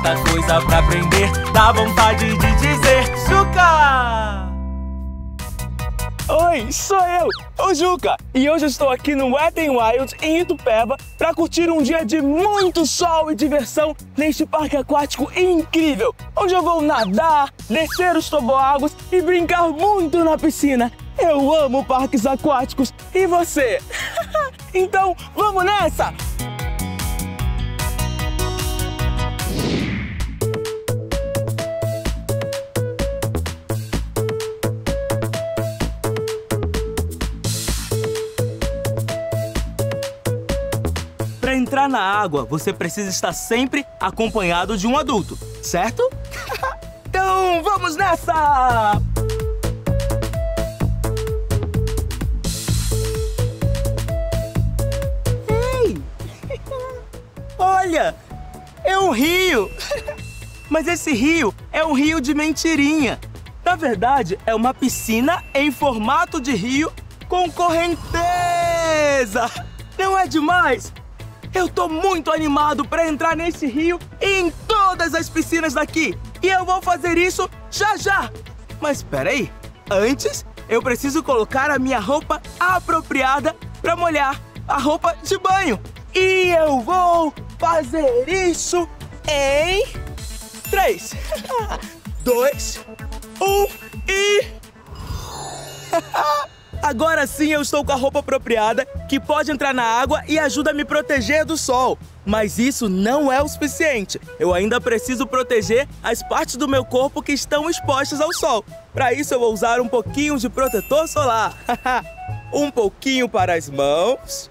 tanta coisa pra aprender, dá vontade de dizer Juca! Oi, sou eu, o Juca, e hoje eu estou aqui no Wet n Wild em Itupeva para curtir um dia de muito sol e diversão neste parque aquático incrível, onde eu vou nadar, descer os toboáguas e brincar muito na piscina. Eu amo parques aquáticos, e você? Então, vamos nessa! Para entrar na água, você precisa estar sempre acompanhado de um adulto, certo? Então, vamos nessa! Ei! Olha! É um rio! Mas esse rio é um rio de mentirinha. Na verdade, é uma piscina em formato de rio com correnteza! Não é demais? Eu tô muito animado para entrar nesse rio e em todas as piscinas daqui. E eu vou fazer isso já já. Mas espera aí. Antes, eu preciso colocar a minha roupa apropriada para molhar a roupa de banho. E eu vou fazer isso em 3, 2, 1 e... Agora sim eu estou com a roupa apropriada, que pode entrar na água e ajuda a me proteger do sol. Mas isso não é o suficiente. Eu ainda preciso proteger as partes do meu corpo que estão expostas ao sol. Para isso eu vou usar um pouquinho de protetor solar. Um pouquinho para as mãos.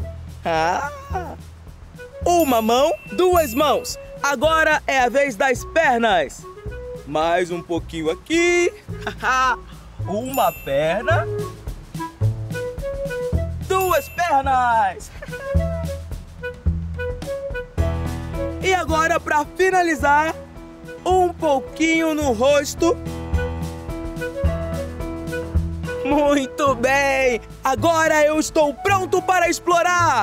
Uma mão, 2 mãos. Agora é a vez das pernas. Mais um pouquinho aqui. Uma perna. 2 pernas! E agora, para finalizar, um pouquinho no rosto. Muito bem! Agora eu estou pronto para explorar!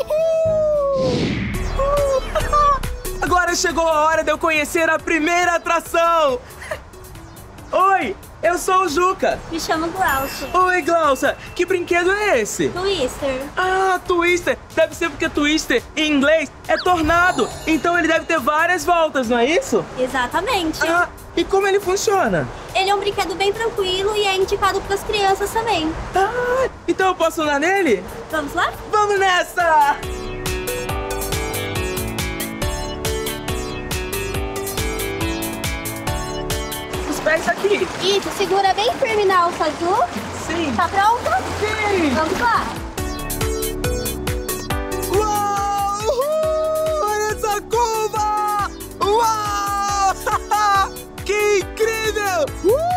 Agora chegou a hora de eu conhecer a primeira atração! Oi! Eu sou o Juca. Me chamo Glaucia. Oi, Glaucia. Que brinquedo é esse? Twister. Ah, Twister. Deve ser porque Twister, em inglês, é tornado. Então ele deve ter várias voltas, não é isso? Exatamente. Ah, e como ele funciona? Ele é um brinquedo bem tranquilo e é indicado para as crianças também. Ah, então eu posso andar nele? Vamos lá? Vamos nessa! Pés aqui. Isso, segura bem firme na alça azul. Sim. Tá pronta? Sim. Vamos lá. Uau! Uhul! Olha essa curva! Uau! Que incrível!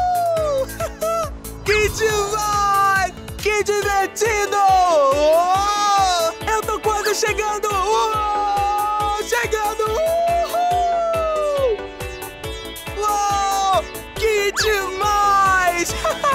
Que demais! Que divertido! Eu tô quase chegando! Chegando! Que demais!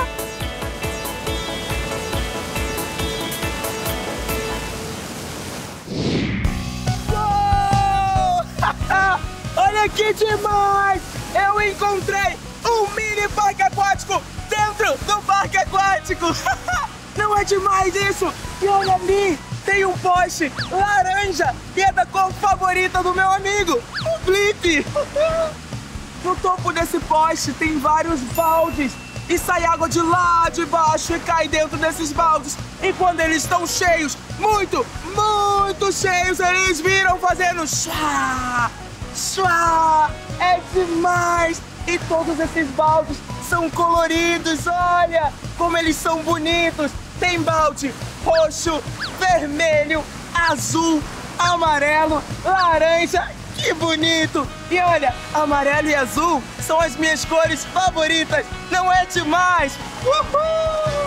Olha que demais! Eu encontrei um mini parque aquático dentro do parque aquático! Não é demais isso? E olha ali, tem um poste laranja e é da cor favorita do meu amigo, o Blip! No topo desse poste tem vários baldes e sai água de lá de baixo e cai dentro desses baldes. E quando eles estão cheios, muito cheios, eles viram fazendo chá, chá. É demais! E todos esses baldes são coloridos, olha como eles são bonitos. Tem balde roxo, vermelho, azul, amarelo, laranja. Que bonito! E olha, amarelo e azul são as minhas cores favoritas. Não é demais? Uhul!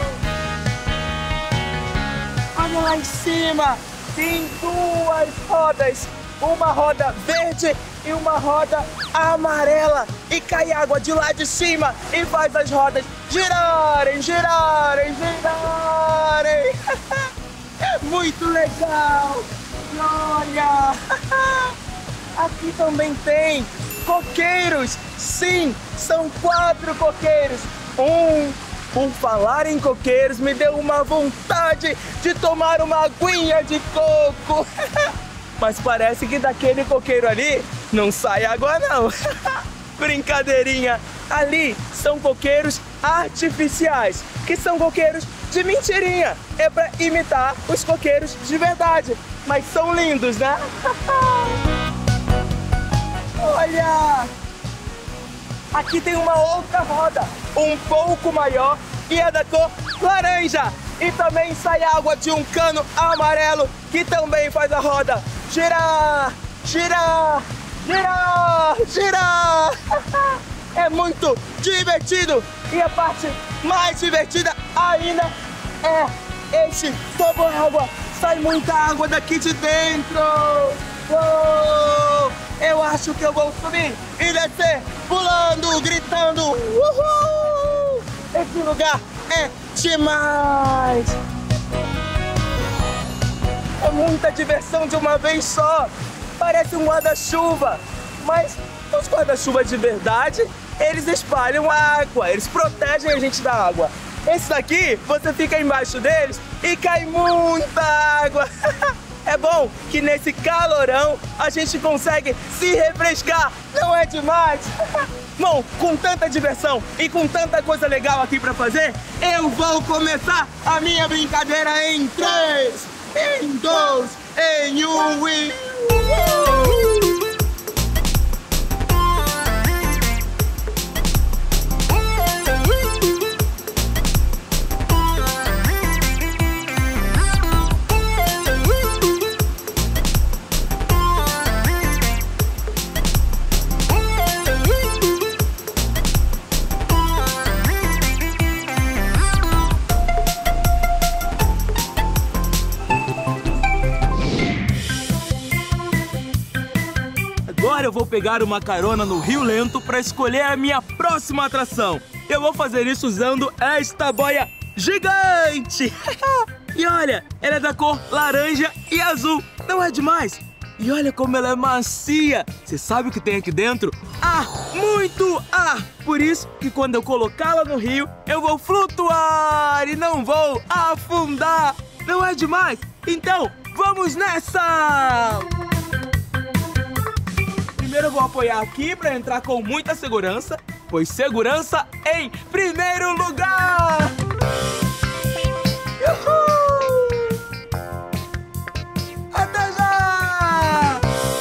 Olha lá em cima, tem 2 rodas. Uma roda verde e uma roda amarela. E cai água de lá de cima e faz as rodas girarem, girarem, girarem. É muito legal! Olha! Aqui também tem coqueiros. coqueiros! Sim, são 4 coqueiros. Por falar em coqueiros, me deu uma vontade de tomar uma aguinha de coco. Mas parece que daquele coqueiro ali não sai água não. Brincadeirinha. Ali são coqueiros artificiais, que são coqueiros de mentirinha. É pra imitar os coqueiros de verdade. Mas são lindos, né? Olha! Aqui tem uma outra roda, um pouco maior, e é da cor laranja. E também sai água de um cano amarelo, que também faz a roda girar, girar, girar, girar. É muito divertido. E a parte mais divertida ainda é este toboágua. Sai muita água daqui de dentro. Uou! Eu acho que eu vou subir e descer, pulando, gritando. Uhul! Esse lugar é demais. É muita diversão de uma vez só. Parece um guarda-chuva. Mas os guarda-chuvas de verdade, eles espalham água, eles protegem a gente da água. Esse daqui, você fica embaixo deles e cai muita água. É bom que nesse calorão a gente consegue se refrescar, não é demais? Bom, com tanta diversão e com tanta coisa legal aqui pra fazer, eu vou começar a minha brincadeira em 3, em 2, em 1 e... Agora eu vou pegar uma carona no Rio Lento para escolher a minha próxima atração. Eu vou fazer isso usando esta boia gigante. E olha, ela é da cor laranja e azul. Não é demais? E olha como ela é macia. Você sabe o que tem aqui dentro? Ar, muito ar. Por isso que quando eu colocá-la no rio, eu vou flutuar e não vou afundar. Não é demais? Então, vamos nessa! Primeiro eu vou apoiar aqui para entrar com muita segurança, pois segurança em primeiro lugar! Uhul! Até já!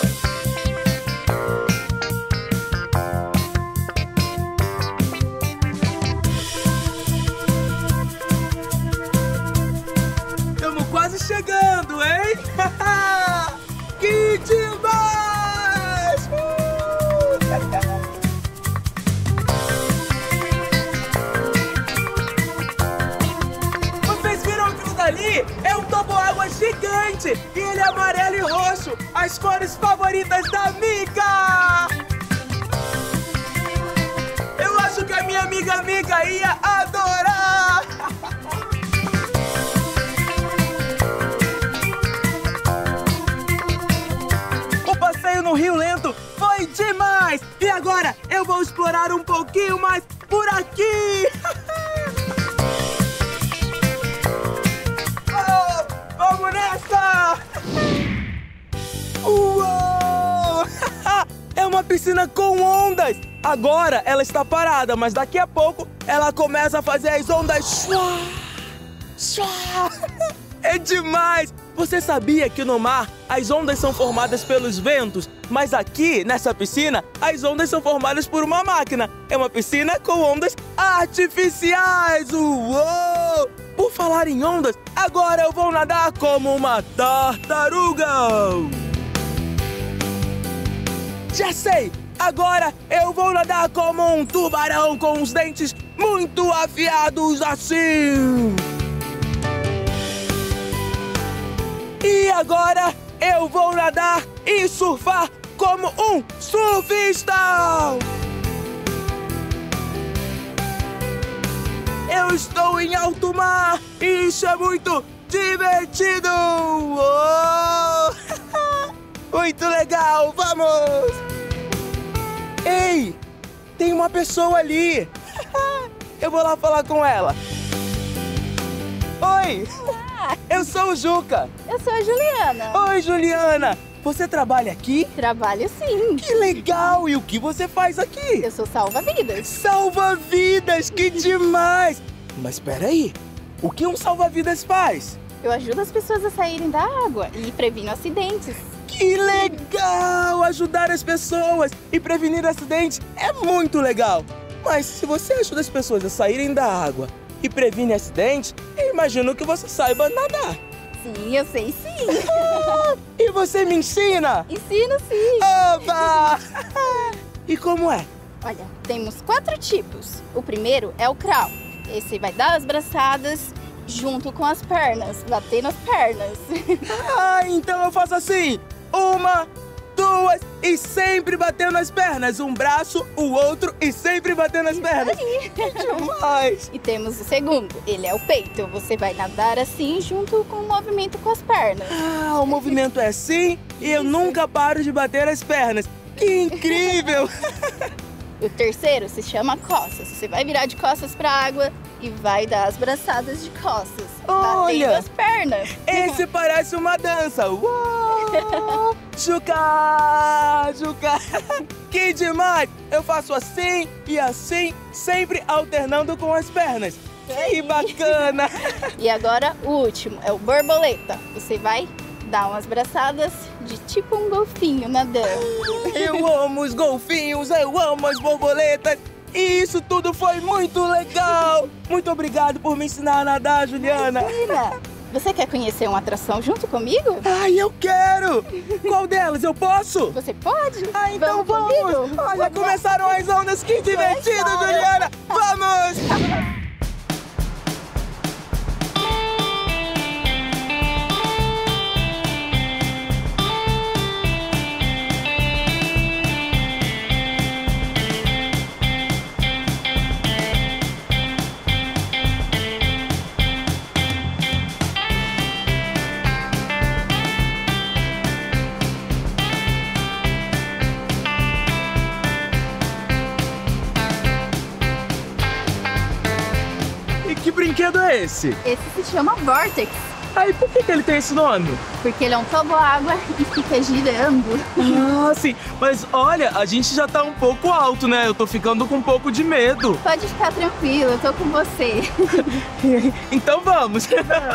Estamos quase chegando, hein? Que demais! Vocês viram aquilo dali? É um toboágua gigante! E ele é amarelo e roxo, as cores favoritas da Mica! Eu acho que a minha amiga Mica ia adorar! O passeio no Rio Lento foi demais! E agora eu vou explorar um pouquinho mais por aqui! Oh, vamos nessa! Uou! É uma piscina com ondas! Agora ela está parada, mas daqui a pouco ela começa a fazer as ondas. É demais! Você sabia que no mar as ondas são formadas pelos ventos, mas aqui nessa piscina as ondas são formadas por uma máquina. É uma piscina com ondas artificiais. Uou! Por falar em ondas, agora eu vou nadar como uma tartaruga. Já sei! Agora eu vou nadar como um tubarão com os dentes muito afiados assim. E agora eu vou nadar e surfar como um surfista! Eu estou em alto mar e isso é muito divertido! Oh! Muito legal, vamos! Ei, tem uma pessoa ali. Eu vou lá falar com ela. Oi! Olá. Eu sou o Juca. Eu sou a Juliana. Oi, Juliana. Você trabalha aqui? Trabalho sim. Que legal! E o que você faz aqui? Eu sou salva-vidas. Salva-vidas! Que demais! Mas peraí, o que um salva-vidas faz? Eu ajudo as pessoas a saírem da água e previno acidentes. Que legal! Ajudar as pessoas e prevenir acidentes é muito legal. Mas se você ajuda as pessoas a saírem da água e previne acidentes, eu imagino que você saiba nadar. Sim, eu sei sim. E você me ensina? Ensino sim. Oba! E como é? Olha, temos 4 tipos. O primeiro é o crawl. Esse vai dar as braçadas junto com as pernas, bater nas pernas. Ah, então eu faço assim. 1, 2 e sempre batendo as pernas. Um braço, o outro e sempre batendo as pernas. Que demais! E temos o segundo, ele é o peito. Você vai nadar assim junto com o movimento com as pernas. Ah, o movimento é assim e eu nunca paro de bater as pernas. Que incrível! O terceiro se chama costas. Você vai virar de costas para a água e vai dar as braçadas de costas, Olha! batendo as pernas. Esse parece uma dança. Uou! Juca! Juca! Que demais! Eu faço assim e assim, sempre alternando com as pernas. Que bacana! E agora o último é o borboleta. Você vai dar umas braçadas de tipo um golfinho nadando. Eu amo os golfinhos, eu amo as borboletas. E isso tudo foi muito legal. Muito obrigado por me ensinar a nadar, Juliana. Imagina! Você quer conhecer uma atração junto comigo? Ai, eu quero! Qual delas? Eu posso? Você pode? Ah, então vamos! comigo? Olha, começaram as ondas, que divertido, Juliana! Vamos! Que brinquedo é esse? Esse se chama Vortex, Aí, por que ele tem esse nome? porque ele é um toboágua e fica girando. Ah, sim. Mas olha, a gente já tá um pouco alto, né? Eu tô ficando com um pouco de medo. Pode ficar tranquilo, eu tô com você. Então vamos.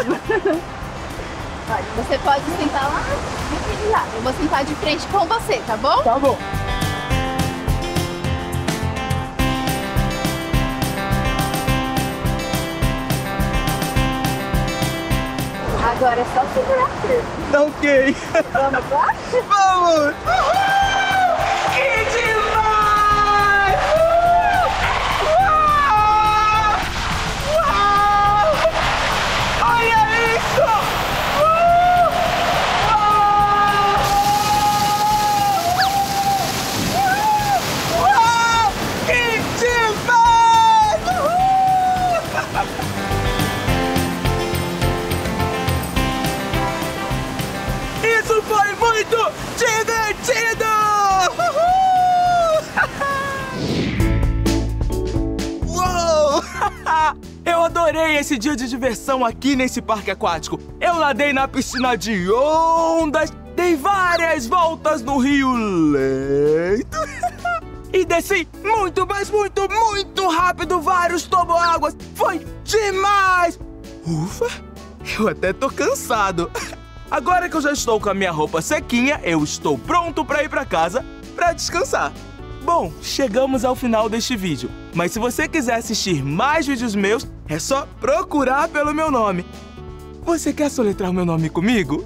Olha, você pode sentar lá naquele lado. Eu vou sentar de frente com você, tá bom? Tá bom. Agora é só segurar firme. Ok. Vamos lá? Vamos! Uhul! Que demais! Uau! Uau! Olha isso! Uau! Uau! Que demais! Uhul! Isso foi muito divertido! Uhul! Uou! Eu adorei esse dia de diversão aqui nesse parque aquático. Eu nadei na piscina de ondas, dei várias voltas no rio Leito e desci muito, mas muito, muito rápido vários toboáguas. Foi demais! Ufa! Eu até tô cansado. Agora que eu já estou com a minha roupa sequinha, eu estou pronto para ir para casa para descansar. Bom, chegamos ao final deste vídeo. Mas se você quiser assistir mais vídeos meus, é só procurar pelo meu nome. Você quer soletrar o meu nome comigo?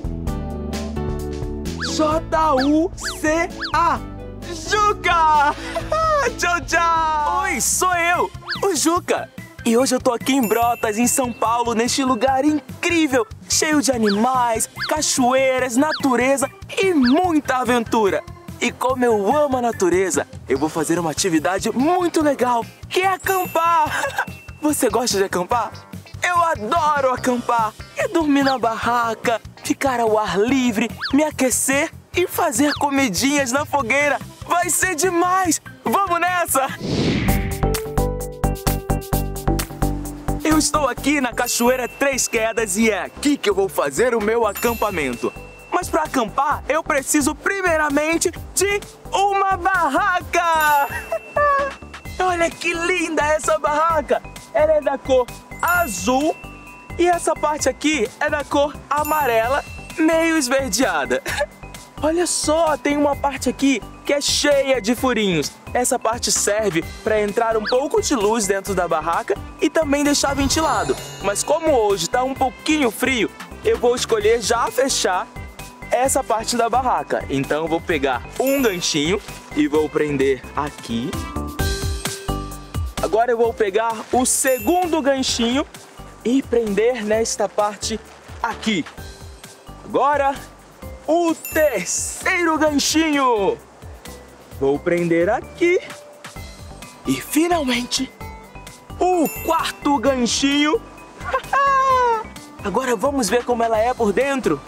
J-U-C-A. Juca! Tchau, tchau! Oi, sou eu, o Juca. E hoje eu tô aqui em Brotas, em São Paulo, neste lugar incrível, cheio de animais, cachoeiras, natureza e muita aventura. E como eu amo a natureza, eu vou fazer uma atividade muito legal, que é acampar. Você gosta de acampar? Eu adoro acampar. É dormir na barraca, ficar ao ar livre, me aquecer e fazer comidinhas na fogueira. Vai ser demais! Vamos nessa! estou aqui na Cachoeira Três Quedas e é aqui que eu vou fazer o meu acampamento. Mas para acampar, eu preciso primeiramente de uma barraca! Olha que linda essa barraca! Ela é da cor azul e essa parte aqui é da cor amarela, meio esverdeada. Olha só, tem uma parte aqui que é cheia de furinhos. Essa parte serve para entrar um pouco de luz dentro da barraca e também deixar ventilado. Mas como hoje está um pouquinho frio, eu vou escolher já fechar essa parte da barraca. Então eu vou pegar um ganchinho e vou prender aqui. Agora eu vou pegar o segundo ganchinho e prender nesta parte aqui. Agora o terceiro ganchinho. Vou prender aqui. E finalmente o quarto ganchinho. Agora vamos ver como ela é por dentro.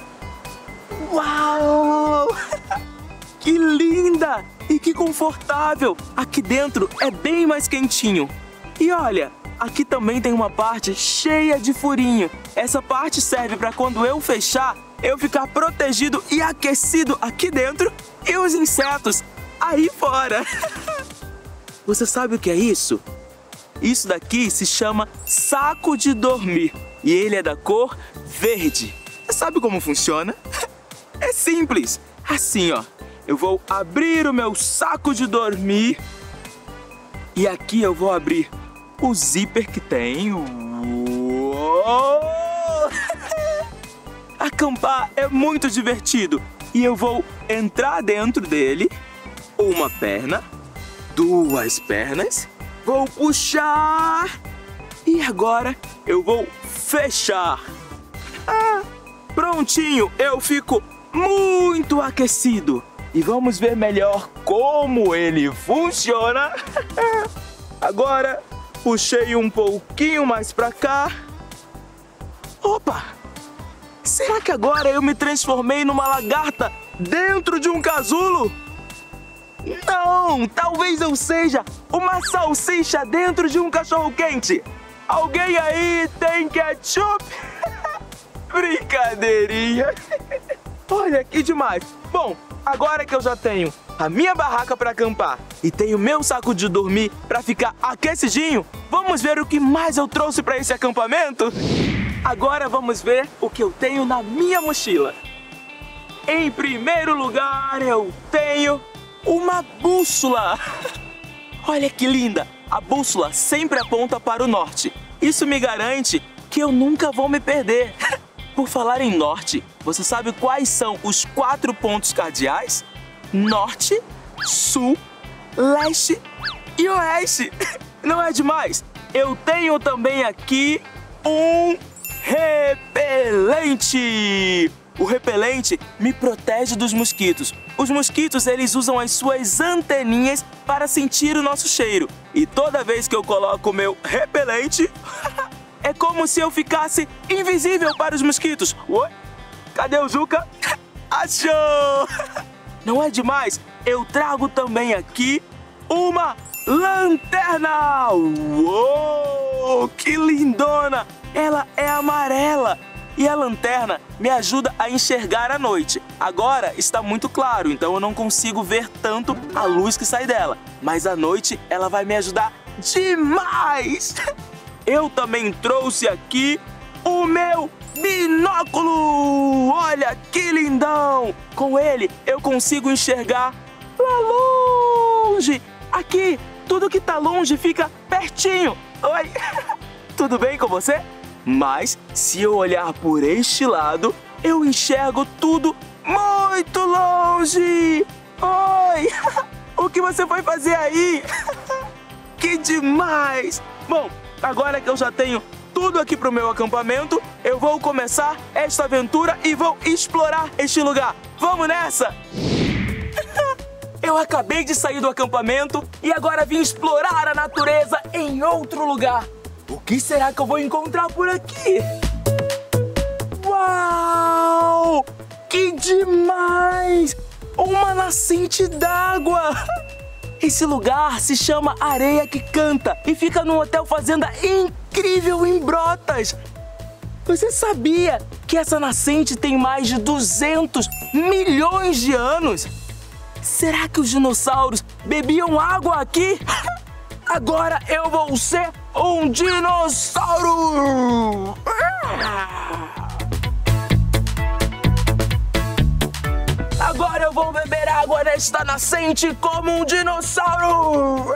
Uau! Que linda! E que confortável! Aqui dentro é bem mais quentinho. E olha, aqui também tem uma parte cheia de furinho. Essa parte serve para quando eu fechar, eu ficar protegido e aquecido aqui dentro e os insetos aí fora. Você sabe o que é isso? Isso daqui se chama saco de dormir e ele é da cor verde. Você sabe como funciona? É simples. Assim, ó. Eu vou abrir o meu saco de dormir e aqui eu vou abrir o zíper que tem. Uou! Acampar é muito divertido e eu vou entrar dentro dele, uma perna, duas pernas, vou puxar e agora eu vou fechar. Prontinho, eu fico muito aquecido e vamos ver melhor como ele funciona. Agora puxei um pouquinho mais pra cá. Opa! Será que agora eu me transformei numa lagarta dentro de um casulo? Não! Talvez eu seja uma salsicha dentro de um cachorro-quente. Alguém aí tem ketchup? Brincadeirinha! Olha que demais! Bom, agora que eu já tenho a minha barraca para acampar e tenho meu saco de dormir para ficar aquecidinho, vamos ver o que mais eu trouxe para esse acampamento? Agora vamos ver o que eu tenho na minha mochila. Em primeiro lugar, eu tenho uma bússola. Olha que linda! A bússola sempre aponta para o norte. Isso me garante que eu nunca vou me perder. Por falar em norte, você sabe quais são os 4 pontos cardeais? Norte, sul, leste e oeste. Não é demais? Eu tenho também aqui um repelente. O repelente me protege dos mosquitos. Os mosquitos, eles usam as suas anteninhas para sentir o nosso cheiro. E toda vez que eu coloco o meu repelente, é como se eu ficasse invisível para os mosquitos. Oi? Cadê o Juca? Achou! Não é demais? Eu trago também aqui uma lanterna! Uou! Que lindona! Ela é amarela e a lanterna me ajuda a enxergar à noite. Agora está muito claro, então eu não consigo ver tanto a luz que sai dela. Mas à noite ela vai me ajudar demais! Eu também trouxe aqui o meu binóculo! Olha que lindão! Com ele eu consigo enxergar lá longe. Aqui, tudo que tá longe fica pertinho. Oi! Tudo bem com você? Mas se eu olhar por este lado, eu enxergo tudo muito longe. Oi! O que você foi fazer aí? Que demais! Bom, agora que eu já tenho tudo aqui pro meu acampamento, eu vou começar esta aventura e vou explorar este lugar. Vamos nessa? Eu acabei de sair do acampamento e agora vim explorar a natureza em outro lugar. O que será que eu vou encontrar por aqui? Uau! Que demais! Uma nascente d'água! Esse lugar se chama Areia que Canta e fica num hotel fazenda incrível. incrível em Brotas. Você sabia que essa nascente tem mais de 200 milhões de anos? Será que os dinossauros bebiam água aqui? Agora eu vou ser um dinossauro! Agora eu vou beber água nesta nascente como um dinossauro!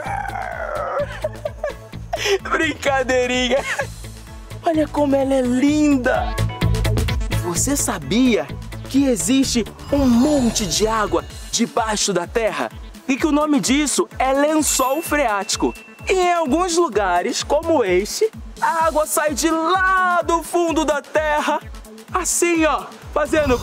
Brincadeirinha! Olha como ela é linda! Você sabia que existe um monte de água debaixo da terra? E que o nome disso é lençol freático. E em alguns lugares, como este, a água sai de lá do fundo da terra, assim, ó, fazendo...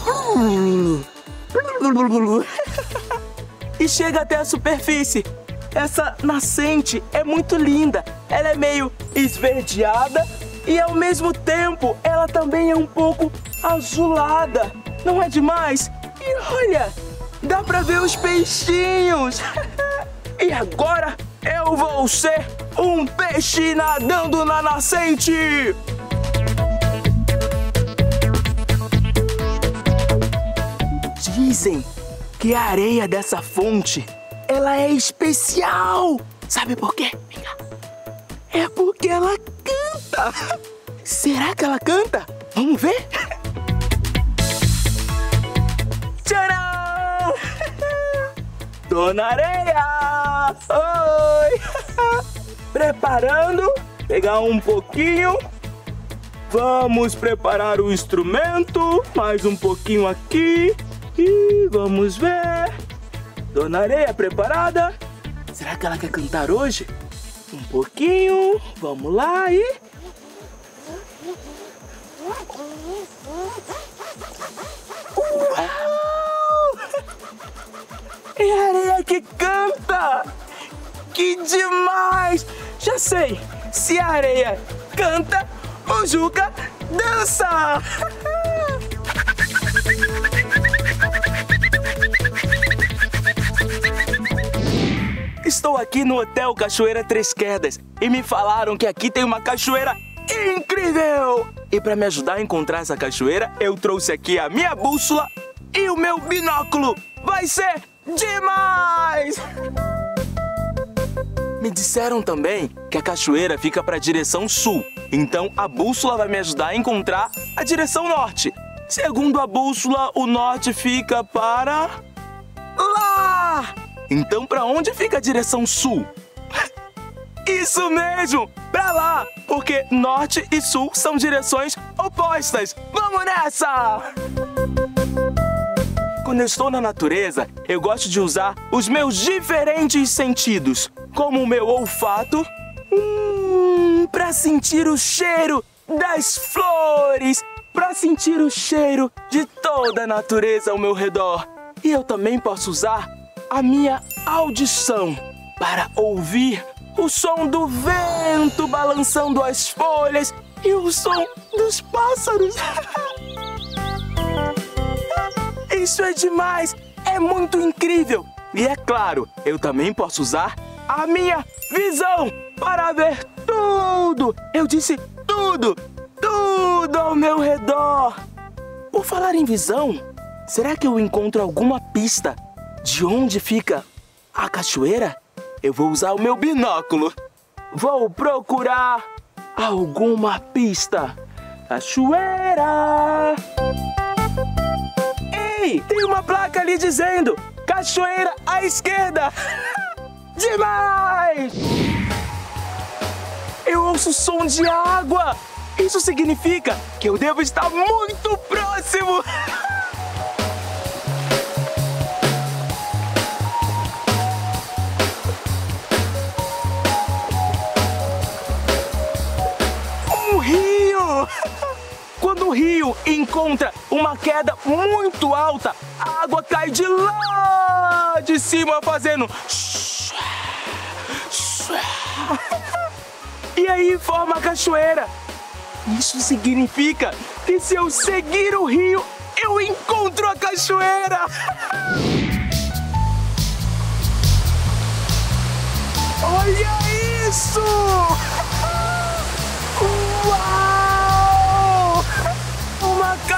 e chega até a superfície. Essa nascente é muito linda. Ela é meio esverdeada e, ao mesmo tempo, ela também é um pouco azulada. Não é demais? E olha, dá pra ver os peixinhos. E agora eu vou ser um peixe nadando na nascente. Dizem que a areia dessa fonte, ela é especial. Sabe por quê? É porque ela canta. Será que ela canta? Vamos ver? Tcharam! Dona Areia! Oi! Preparando, pegar um pouquinho. Vamos preparar o instrumento. Mais um pouquinho aqui. E vamos ver. Dona Areia, preparada? Será que ela quer cantar hoje? Um pouquinho. Vamos lá e... Uau! É a areia que canta! Que demais! Já sei! Se a areia canta, o Juca dança! Estou aqui no Hotel Cachoeira Três Quedas e me falaram que aqui tem uma cachoeira incrível! E para me ajudar a encontrar essa cachoeira, eu trouxe aqui a minha bússola e o meu binóculo! Vai ser demais! Me disseram também que a cachoeira fica para a direção sul, então a bússola vai me ajudar a encontrar a direção norte. Segundo a bússola, o norte fica para... lá! Então para onde fica a direção sul? Isso mesmo! Pra lá! Porque norte e sul são direções opostas! Vamos nessa! Quando eu estou na natureza, eu gosto de usar os meus diferentes sentidos, como o meu olfato, para sentir o cheiro das flores, para sentir o cheiro de toda a natureza ao meu redor. E eu também posso usar a minha audição para ouvir o som do vento balançando as folhas e o som dos pássaros. Isso é demais! É muito incrível! E é claro, eu também posso usar a minha visão para ver tudo! Eu disse tudo! Tudo ao meu redor! Por falar em visão, será que eu encontro alguma pista de onde fica a cachoeira? Eu vou usar o meu binóculo. Vou procurar alguma pista. Cachoeira! Ei, tem uma placa ali dizendo cachoeira à esquerda. Demais! Eu ouço som de água. Isso significa que eu devo estar muito próximo. Quando o rio encontra uma queda muito alta, a água cai de lá de cima fazendo... E aí forma a cachoeira. Isso significa que se eu seguir o rio, eu encontro a cachoeira. Olha isso!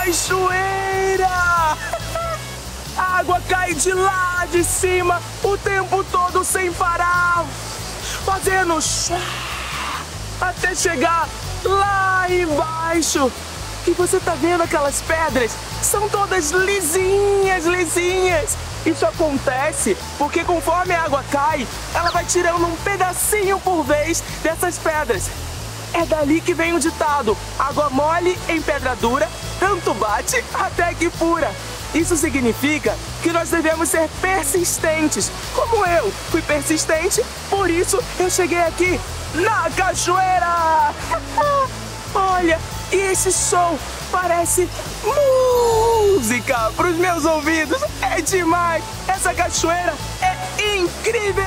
cachoeira! A água cai de lá de cima o tempo todo sem parar, fazendo chá até chegar lá embaixo. E você tá vendo aquelas pedras? São todas lisinhas, lisinhas. Isso acontece porque conforme a água cai, ela vai tirando um pedacinho por vez dessas pedras. É dali que vem o ditado: água mole em pedra dura, tanto bate até que fura. Isso significa que nós devemos ser persistentes. Como eu fui persistente, por isso eu cheguei aqui na cachoeira. Olha, e esse som parece música para os meus ouvidos. É demais! Essa cachoeira é incrível!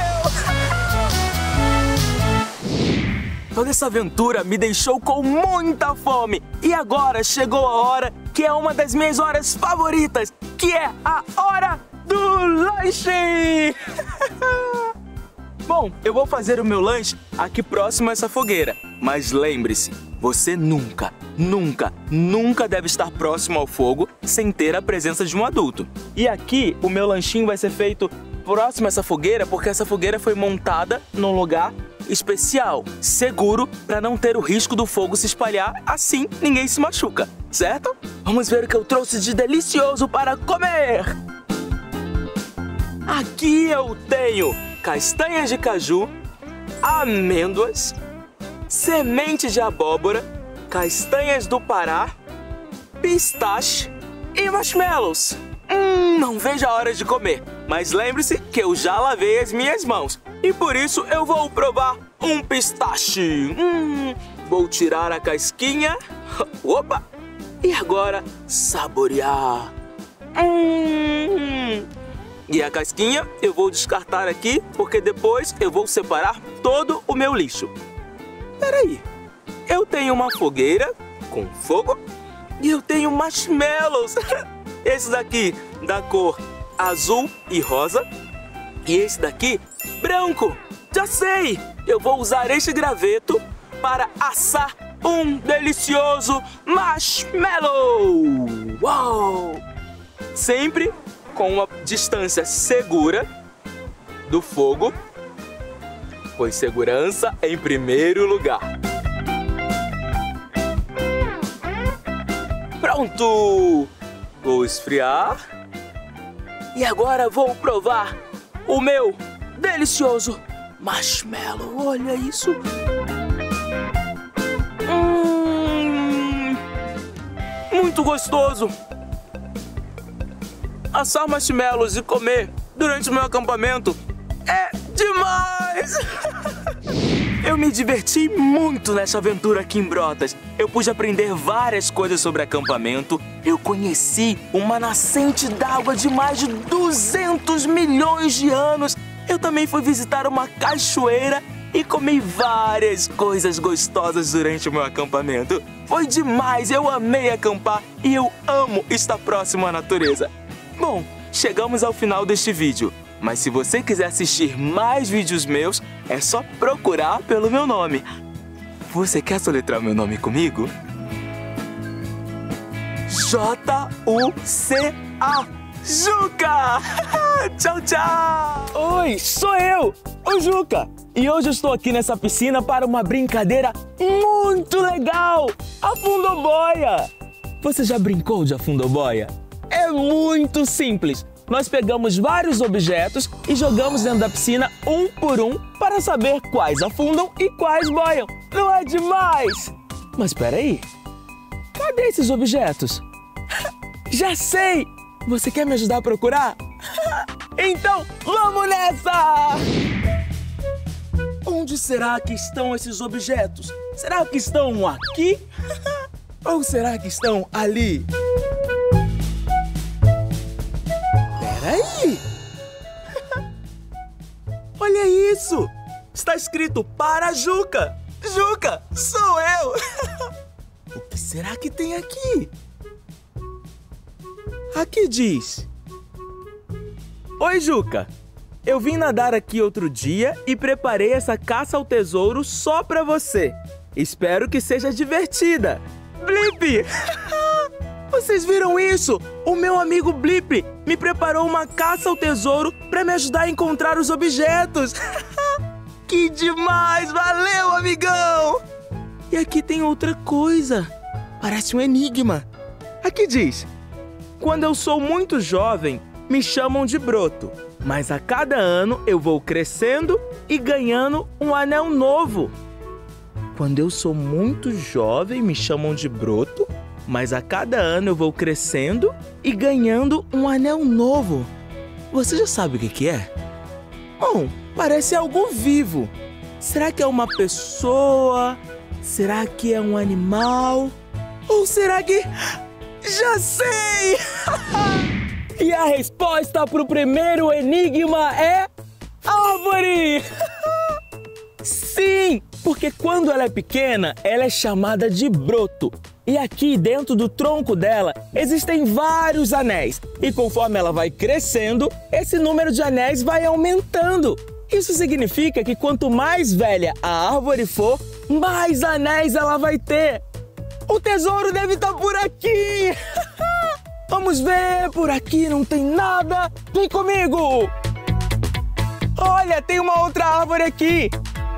Toda essa aventura me deixou com muita fome. E agora chegou a hora que é uma das minhas horas favoritas, que é a hora do lanche! Bom, eu vou fazer o meu lanche aqui próximo a essa fogueira. Mas lembre-se, você nunca, nunca, nunca deve estar próximo ao fogo sem ter a presença de um adulto. E aqui o meu lanchinho vai ser feito próximo a essa fogueira, porque essa fogueira foi montada num lugar especial, seguro, para não ter o risco do fogo se espalhar, assim ninguém se machuca, certo? Vamos ver o que eu trouxe de delicioso para comer! Aqui eu tenho castanhas de caju, amêndoas, sementes de abóbora, castanhas do Pará, pistache e marshmallows. Não vejo a hora de comer, mas lembre-se que eu já lavei as minhas mãos e por isso eu vou provar um pistache. Vou tirar a casquinha. Opa! E agora saborear. E a casquinha eu vou descartar aqui, porque depois eu vou separar todo o meu lixo. Peraí, eu tenho uma fogueira com fogo e eu tenho marshmallows. Esse daqui da cor azul e rosa e esse daqui branco. Já sei, eu vou usar este graveto para assar um delicioso marshmallow. Uau! Sempre com uma distância segura do fogo, pois segurança em primeiro lugar. Pronto! Vou esfriar. E agora vou provar o meu delicioso marshmallow. Olha isso! Muito gostoso! Assar marshmallows e comer durante o meu acampamento é demais! Eu me diverti muito nessa aventura aqui em Brotas. Eu pude aprender várias coisas sobre acampamento. Eu conheci uma nascente d'água de mais de 200 milhões de anos. Eu também fui visitar uma cachoeira e comi várias coisas gostosas durante o meu acampamento. Foi demais, eu amei acampar e eu amo estar próximo à natureza. Bom, chegamos ao final deste vídeo. Mas se você quiser assistir mais vídeos meus, é só procurar pelo meu nome. Você quer soletrar meu nome comigo? J-U-C-A. Juca! Tchau, tchau! Oi, sou eu, o Juca. E hoje eu estou aqui nessa piscina para uma brincadeira muito legal. Afundoboia! Você já brincou de afundoboia? É muito simples. Nós pegamos vários objetos e jogamos dentro da piscina um por um para saber quais afundam e quais boiam. Não é demais? Mas espera aí. Cadê esses objetos? Já sei! Você quer me ajudar a procurar? Então, vamos nessa! Onde será que estão esses objetos? Será que estão aqui? Ou será que estão ali? Peraí! Olha isso! Está escrito para Juca! Juca, sou eu! O que será que tem aqui? Aqui diz: Oi, Juca! Eu vim nadar aqui outro dia e preparei essa caça ao tesouro só pra você. Espero que seja divertida! Blip! Vocês viram isso? O meu amigo Blip me preparou uma caça ao tesouro para me ajudar a encontrar os objetos. Que demais! Valeu, amigão! E aqui tem outra coisa. Parece um enigma. Aqui diz: quando eu sou muito jovem, me chamam de broto. Mas a cada ano eu vou crescendo e ganhando um anel novo. Quando eu sou muito jovem, me chamam de broto. Mas a cada ano eu vou crescendo e ganhando um anel novo. Você já sabe o que é? Bom, parece algo vivo. Será que é uma pessoa? Será que é um animal? Ou será que... Já sei! E a resposta para o primeiro enigma é... árvore! Sim, porque quando ela é pequena, ela é chamada de broto. E aqui dentro do tronco dela existem vários anéis. E conforme ela vai crescendo, esse número de anéis vai aumentando. Isso significa que quanto mais velha a árvore for, mais anéis ela vai ter. O tesouro deve estar por aqui! Vamos ver, por aqui não tem nada. Vem comigo! Olha, tem uma outra árvore aqui.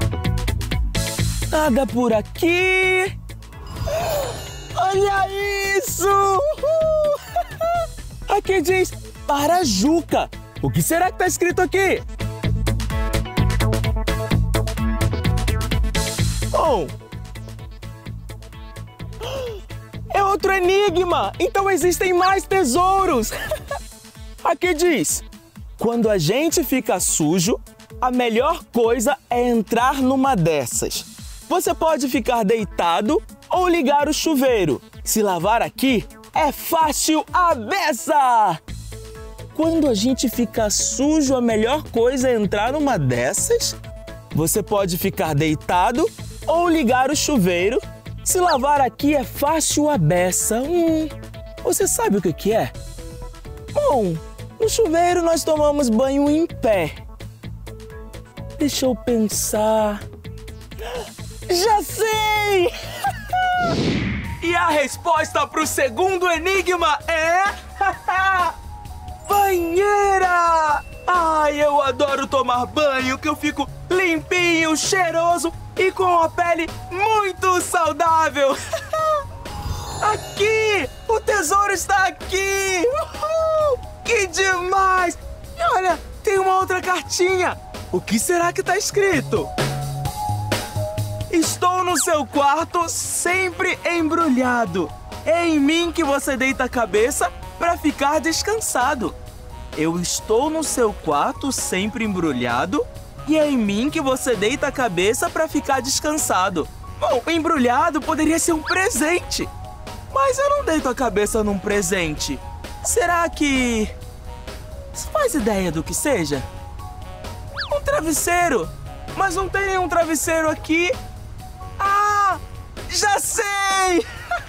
Nada por aqui. Olha isso! Aqui diz Parajuca. O que será que está escrito aqui? Oh! É outro enigma! Então existem mais tesouros! Aqui diz: quando a gente fica sujo, a melhor coisa é entrar numa dessas. Você pode ficar deitado ou ligar o chuveiro. Se lavar aqui, é fácil a beça! Quando a gente fica sujo, a melhor coisa é entrar numa dessas. Você pode ficar deitado ou ligar o chuveiro. Se lavar aqui, é fácil a beça. Você sabe o que é? Bom, no chuveiro nós tomamos banho em pé. Deixa eu pensar... Já sei! E a resposta para o segundo enigma é... banheira! Ai, eu adoro tomar banho, que eu fico limpinho, cheiroso e com a pele muito saudável. Aqui! O tesouro está aqui! Uhul! Que demais! E olha, tem uma outra cartinha. O que será que está escrito? Estou no seu quarto sempre embrulhado. É em mim que você deita a cabeça para ficar descansado. Eu estou no seu quarto sempre embrulhado e é em mim que você deita a cabeça para ficar descansado. Bom, embrulhado poderia ser um presente, mas eu não deito a cabeça num presente. Será que... Você faz ideia do que seja? Um travesseiro! Mas não tem nenhum travesseiro aqui. Ah! Já sei!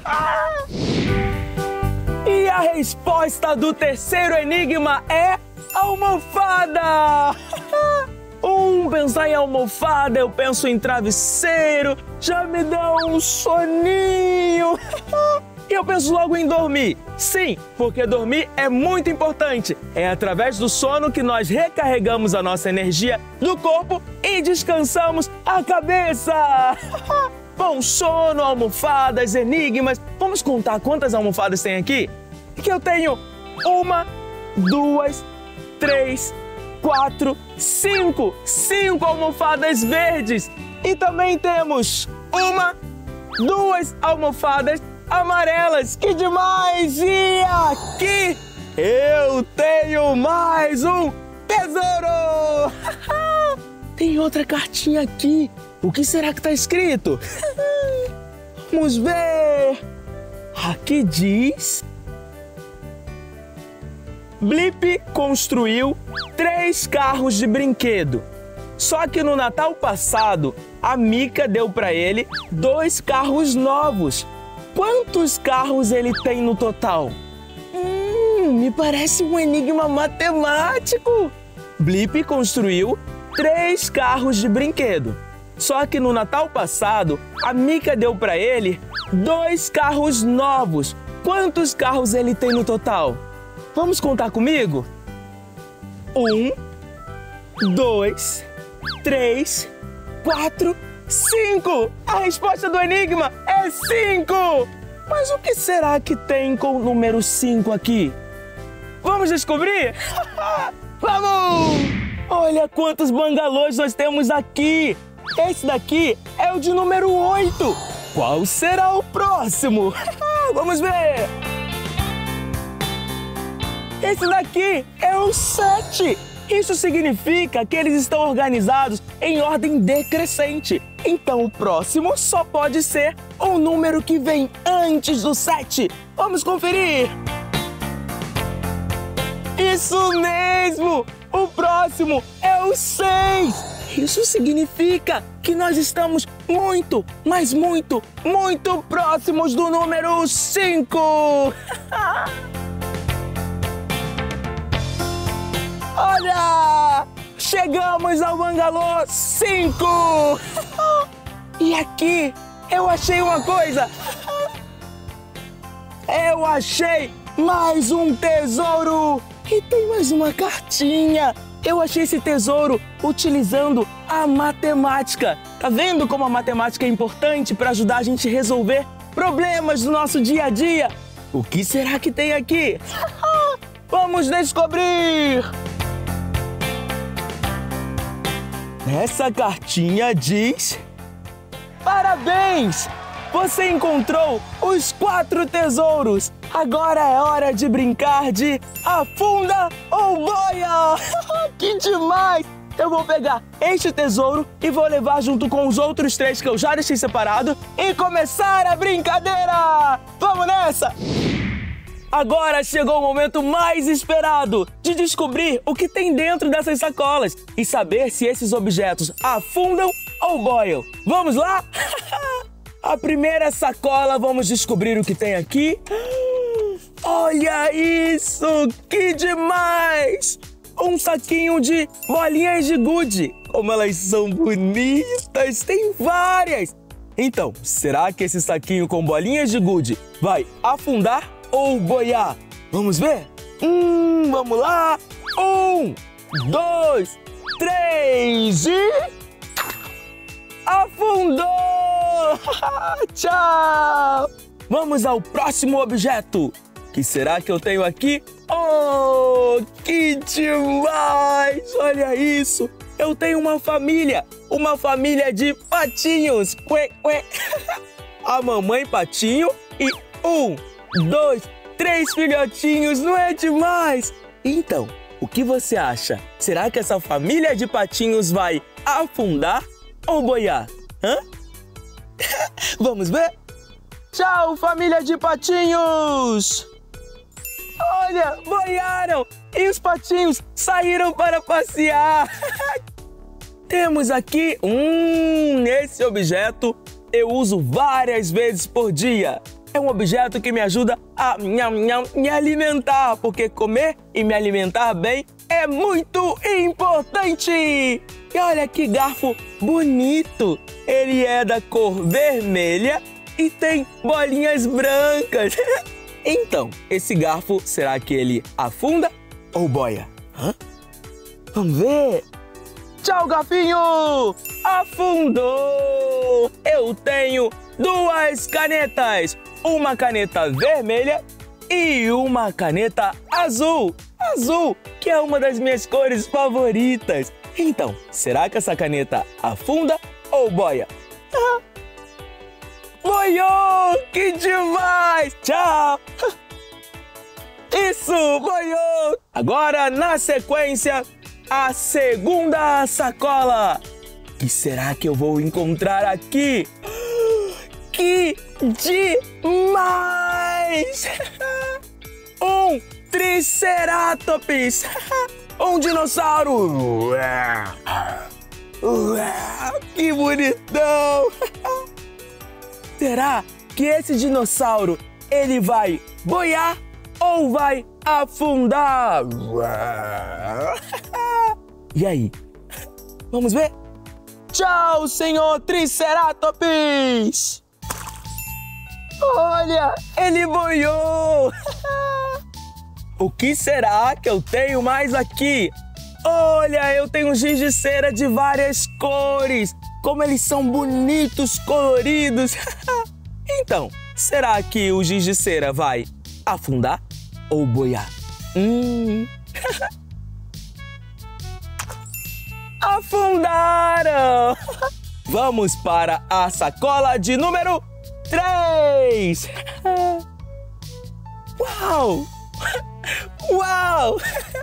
E a resposta do terceiro enigma é almofada! Pensar em almofada, eu penso em travesseiro, já me dá um soninho. E eu penso logo em dormir. Sim, porque dormir é muito importante. É através do sono que nós recarregamos a nossa energia do corpo e descansamos a cabeça. Bom, sono, almofadas, enigmas. Vamos contar quantas almofadas tem aqui? Que eu tenho 1, 2, 3, 4, 5. 5 almofadas verdes. E também temos 1, 2 almofadas amarelas. Que demais! E aqui eu tenho mais um tesouro! Tem outra cartinha aqui. O que será que está escrito? Vamos ver. Aqui diz... Blip construiu 3 carros de brinquedo. Só que no Natal passado, a Mica deu para ele 2 carros novos. Quantos carros ele tem no total? Me parece um enigma matemático. Blip construiu 3 carros de brinquedo. Só que no Natal passado, a Mica deu para ele 2 carros novos. quantos carros ele tem no total? Vamos contar comigo? 1, 2, 3, 4, 5! A resposta do enigma é 5! Mas o que será que tem com o número 5 aqui? Vamos descobrir? Vamos! Olha quantos bangalôs nós temos aqui! Esse daqui é o de número 8! Qual será o próximo? Vamos ver! Esse daqui é o 7! Isso significa que eles estão organizados em ordem decrescente. Então o próximo só pode ser o número que vem antes do 7. Vamos conferir! Isso mesmo! O próximo é o 6! Isso significa que nós estamos muito, mas muito, muito próximos do número 5! Olha! Chegamos ao bangalô 5! E aqui eu achei uma coisa! Eu achei mais um tesouro! E tem mais uma cartinha! Eu achei esse tesouro utilizando a matemática. Tá vendo como a matemática é importante para ajudar a gente a resolver problemas do nosso dia a dia? O que será que tem aqui? Vamos descobrir! Essa cartinha diz: parabéns! Você encontrou os 4 tesouros! Agora é hora de brincar de afunda ou boia! Que demais! Eu vou pegar este tesouro e vou levar junto com os outros 3 que eu já deixei separado e começar a brincadeira! Vamos nessa! Agora chegou o momento mais esperado de descobrir o que tem dentro dessas sacolas e saber se esses objetos afundam ou boiam. Vamos lá? A primeira sacola, vamos descobrir o que tem aqui. Olha isso! Que demais! Um saquinho de bolinhas de gude. Como elas são bonitas! Tem várias! Então, será que esse saquinho com bolinhas de gude vai afundar ou boiar? Vamos ver? Vamos lá! 1, 2, 3 e... afundou! Tchau! Vamos ao próximo objeto. O que será que eu tenho aqui? Oh, que demais! Olha isso! Eu tenho uma família de patinhos. Ué, ué. A mamãe patinho e 1, 2, 3 filhotinhos. Não é demais? Então, o que você acha? Será que essa família de patinhos vai afundar ou boiar? Hã? Vamos ver? Tchau, família de patinhos! Olha, boiaram! E os patinhos saíram para passear! Temos aqui, esse objeto eu uso várias vezes por dia. É um objeto que me ajuda a me alimentar, porque comer e me alimentar bem é muito importante! E olha que garfo bonito! Ele é da cor vermelha e tem bolinhas brancas. Então, esse garfo, será que ele afunda ou boia? Hã? Vamos ver! Tchau, garfinho! Afundou! Eu tenho 2 canetas. Uma caneta vermelha e uma caneta azul. Azul, que é uma das minhas cores favoritas. Então, será que essa caneta afunda ou boia? Boiou! Que demais! Tchau! Isso, boiou! Agora, na sequência, a segunda sacola. O que será que eu vou encontrar aqui? Que demais! Um triceratops! Um dinossauro! Que bonitão! Será que esse dinossauro, ele vai boiar ou vai afundar? E aí? Vamos ver? Tchau, senhor Triceratops! Olha, ele boiou! O que será que eu tenho mais aqui? Olha, eu tenho giz de cera de várias cores. Como eles são bonitos, coloridos. Então, será que o giz de cera vai afundar ou boiar? Afundaram! Vamos para a sacola de número 3. Uau! Uau!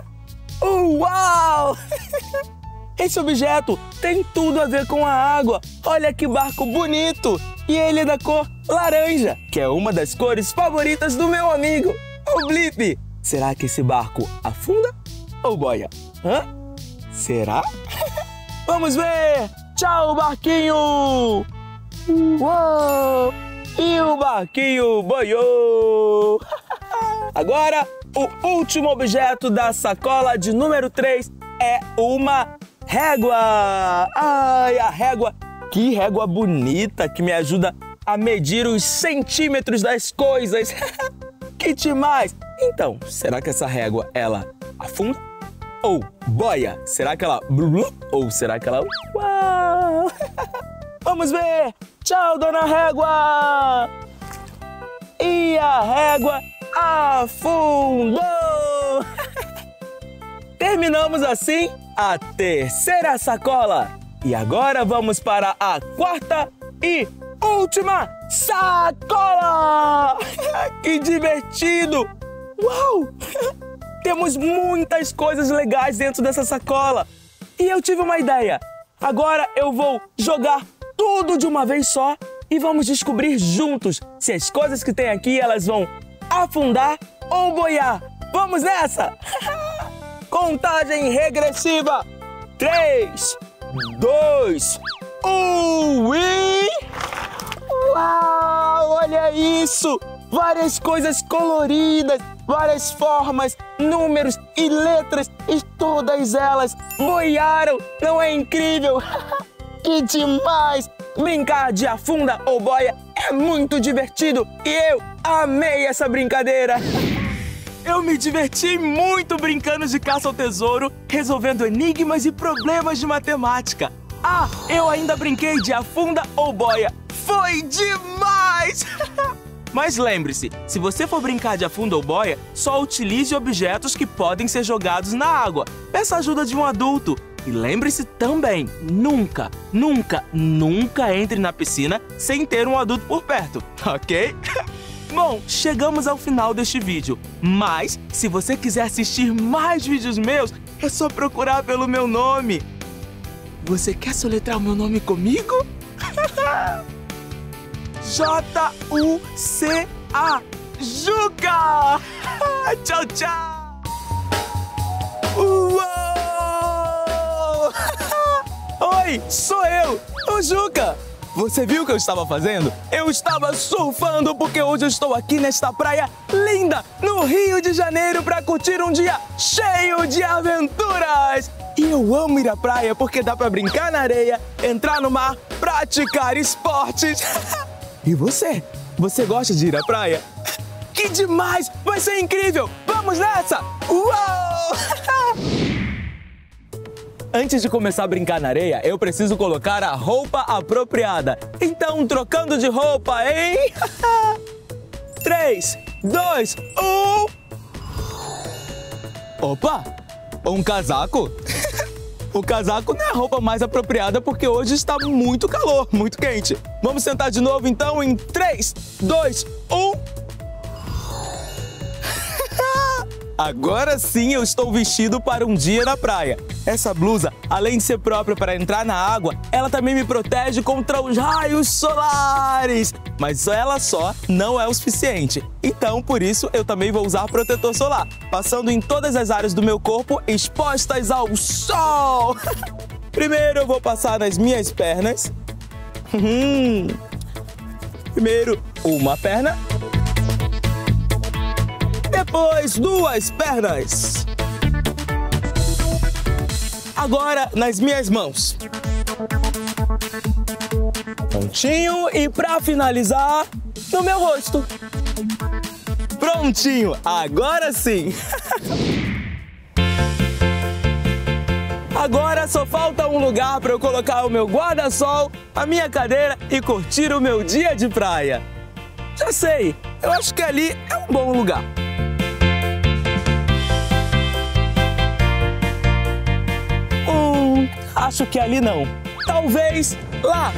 Uau! Esse objeto tem tudo a ver com a água. Olha que barco bonito! E ele é da cor laranja, que é uma das cores favoritas do meu amigo, o Blip. Será que esse barco afunda ou boia? Será? Vamos ver! Tchau, barquinho! Uou! E o barquinho boiou! Agora, o último objeto da sacola de número 3 é uma régua! Ai, a régua! Que régua bonita que me ajuda a medir os centímetros das coisas! Que demais! Então, será que essa régua, ela afunda ou boia? Será que ela ou será que ela... Uau! Vamos ver! Tchau, dona régua! E a régua afundou! Terminamos assim a terceira sacola. E agora vamos para a quarta e última sacola! Que divertido! Uau! Temos muitas coisas legais dentro dessa sacola. E eu tive uma ideia. Agora eu vou jogar tudo de uma vez só e vamos descobrir juntos se as coisas que tem aqui elas vão afundar ou boiar. Vamos nessa? Contagem regressiva. 3, 2, 1 e... Uau! Olha isso! Várias coisas coloridas, várias formas, números e letras, e todas elas boiaram. Não é incrível? Que demais! Brincar de afunda ou boia é muito divertido e eu amei essa brincadeira. Eu me diverti muito brincando de caça ao tesouro, resolvendo enigmas e problemas de matemática. Ah, eu ainda brinquei de afunda ou boia. Foi demais! Mas lembre-se, se você for brincar de afunda ou boia, só utilize objetos que podem ser jogados na água. Peça ajuda de um adulto. E lembre-se também, nunca, nunca, nunca entre na piscina sem ter um adulto por perto, ok? Bom, chegamos ao final deste vídeo, mas se você quiser assistir mais vídeos meus, é só procurar pelo meu nome. Você quer soletrar o meu nome comigo? J-U-C-A, Juca! Tchau, tchau! Uou! Oi, sou eu, o Juca! Você viu o que eu estava fazendo? Eu estava surfando porque hoje eu estou aqui nesta praia linda, no Rio de Janeiro, para curtir um dia cheio de aventuras! E eu amo ir à praia porque dá para brincar na areia, entrar no mar, praticar esportes. E você? Você gosta de ir à praia? Que demais! Vai ser incrível! Vamos nessa! Uau! Antes de começar a brincar na areia, eu preciso colocar a roupa apropriada. Então, trocando de roupa, hein? 3, 2, 1... Opa! Um casaco? O casaco não é a roupa mais apropriada porque hoje está muito calor, muito quente. Vamos sentar de novo então em 3, 2, 1... Agora sim eu estou vestido para um dia na praia. Essa blusa, além de ser própria para entrar na água, ela também me protege contra os raios solares. Mas ela só não é o suficiente. Então, por isso, eu também vou usar protetor solar, passando em todas as áreas do meu corpo expostas ao sol. Primeiro eu vou passar nas minhas pernas. Primeiro, uma perna. Depois, 2 pernas. Agora, nas minhas mãos. Prontinho. E para finalizar, no meu rosto. Prontinho, agora sim! Agora só falta um lugar para eu colocar o meu guarda-sol, a minha cadeira e curtir o meu dia de praia. Já sei, eu acho que ali é um bom lugar. Acho que ali não. Talvez lá.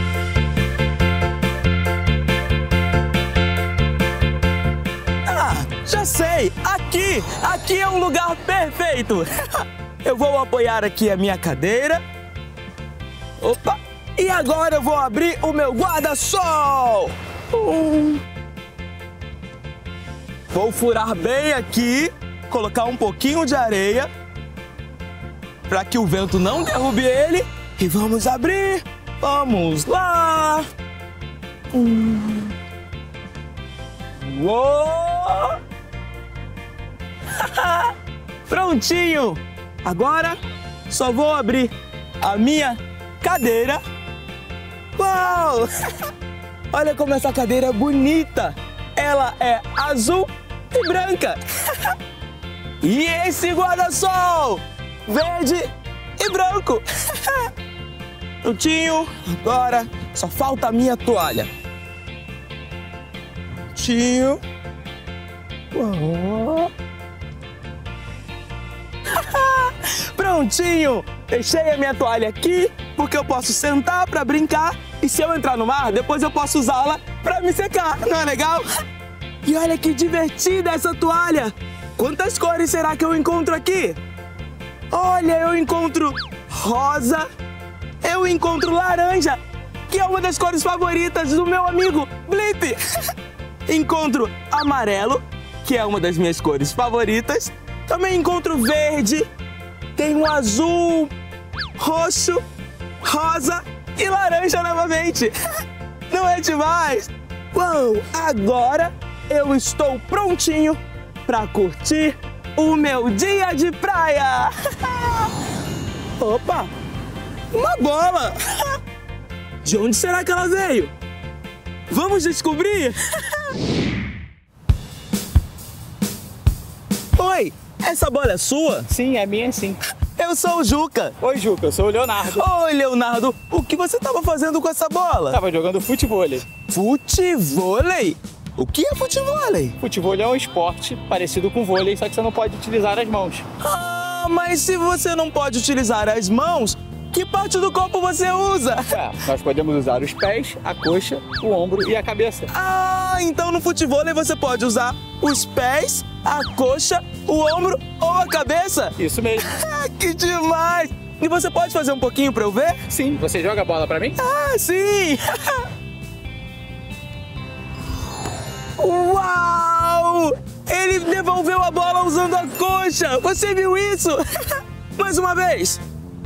Já sei! Aqui! Aqui é um lugar perfeito! Eu vou apoiar aqui a minha cadeira. Opa! E agora eu vou abrir o meu guarda-sol! Vou furar bem aqui, colocar um pouquinho de areia para que o vento não derrube ele. E vamos abrir! Vamos lá! Uou! Prontinho! Agora só vou abrir a minha cadeira. Uau! Olha como essa cadeira é bonita! Ela é azul e branca. E esse guarda-sol verde e branco. Prontinho! Agora só falta a minha toalha. Prontinho. Uau. Prontinho! Deixei a minha toalha aqui porque eu posso sentar para brincar e se eu entrar no mar, depois eu posso usá-la para me secar. Não é legal? E olha que divertida essa toalha! Quantas cores será que eu encontro aqui? Olha, eu encontro rosa, eu encontro laranja, que é uma das cores favoritas do meu amigo Blip. Encontro amarelo, que é uma das minhas cores favoritas. Também encontro verde, tem um azul, roxo, rosa e laranja novamente. Não é demais? Uau! Agora eu estou prontinho para curtir o meu dia de praia. Opa! Uma bola! De onde será que ela veio? Vamos descobrir? Oi, essa bola é sua? Sim, é minha sim. Eu sou o Juca. Oi, Juca, eu sou o Leonardo. Oi, Leonardo. O que você estava fazendo com essa bola? Tava jogando futevôlei. Futevôlei? O que é futevôlei? Futevôlei é um esporte parecido com vôlei, só que você não pode utilizar as mãos. Ah, mas se você não pode utilizar as mãos, que parte do corpo você usa? Nós podemos usar os pés, a coxa, o ombro e a cabeça. Ah, então no futevôlei você pode usar os pés, a coxa, o ombro ou a cabeça? Isso mesmo. Que demais! E você pode fazer um pouquinho pra eu ver? Sim. Você joga a bola pra mim? Ah, sim! Uau! Ele devolveu a bola usando a coxa! Você viu isso? Mais uma vez!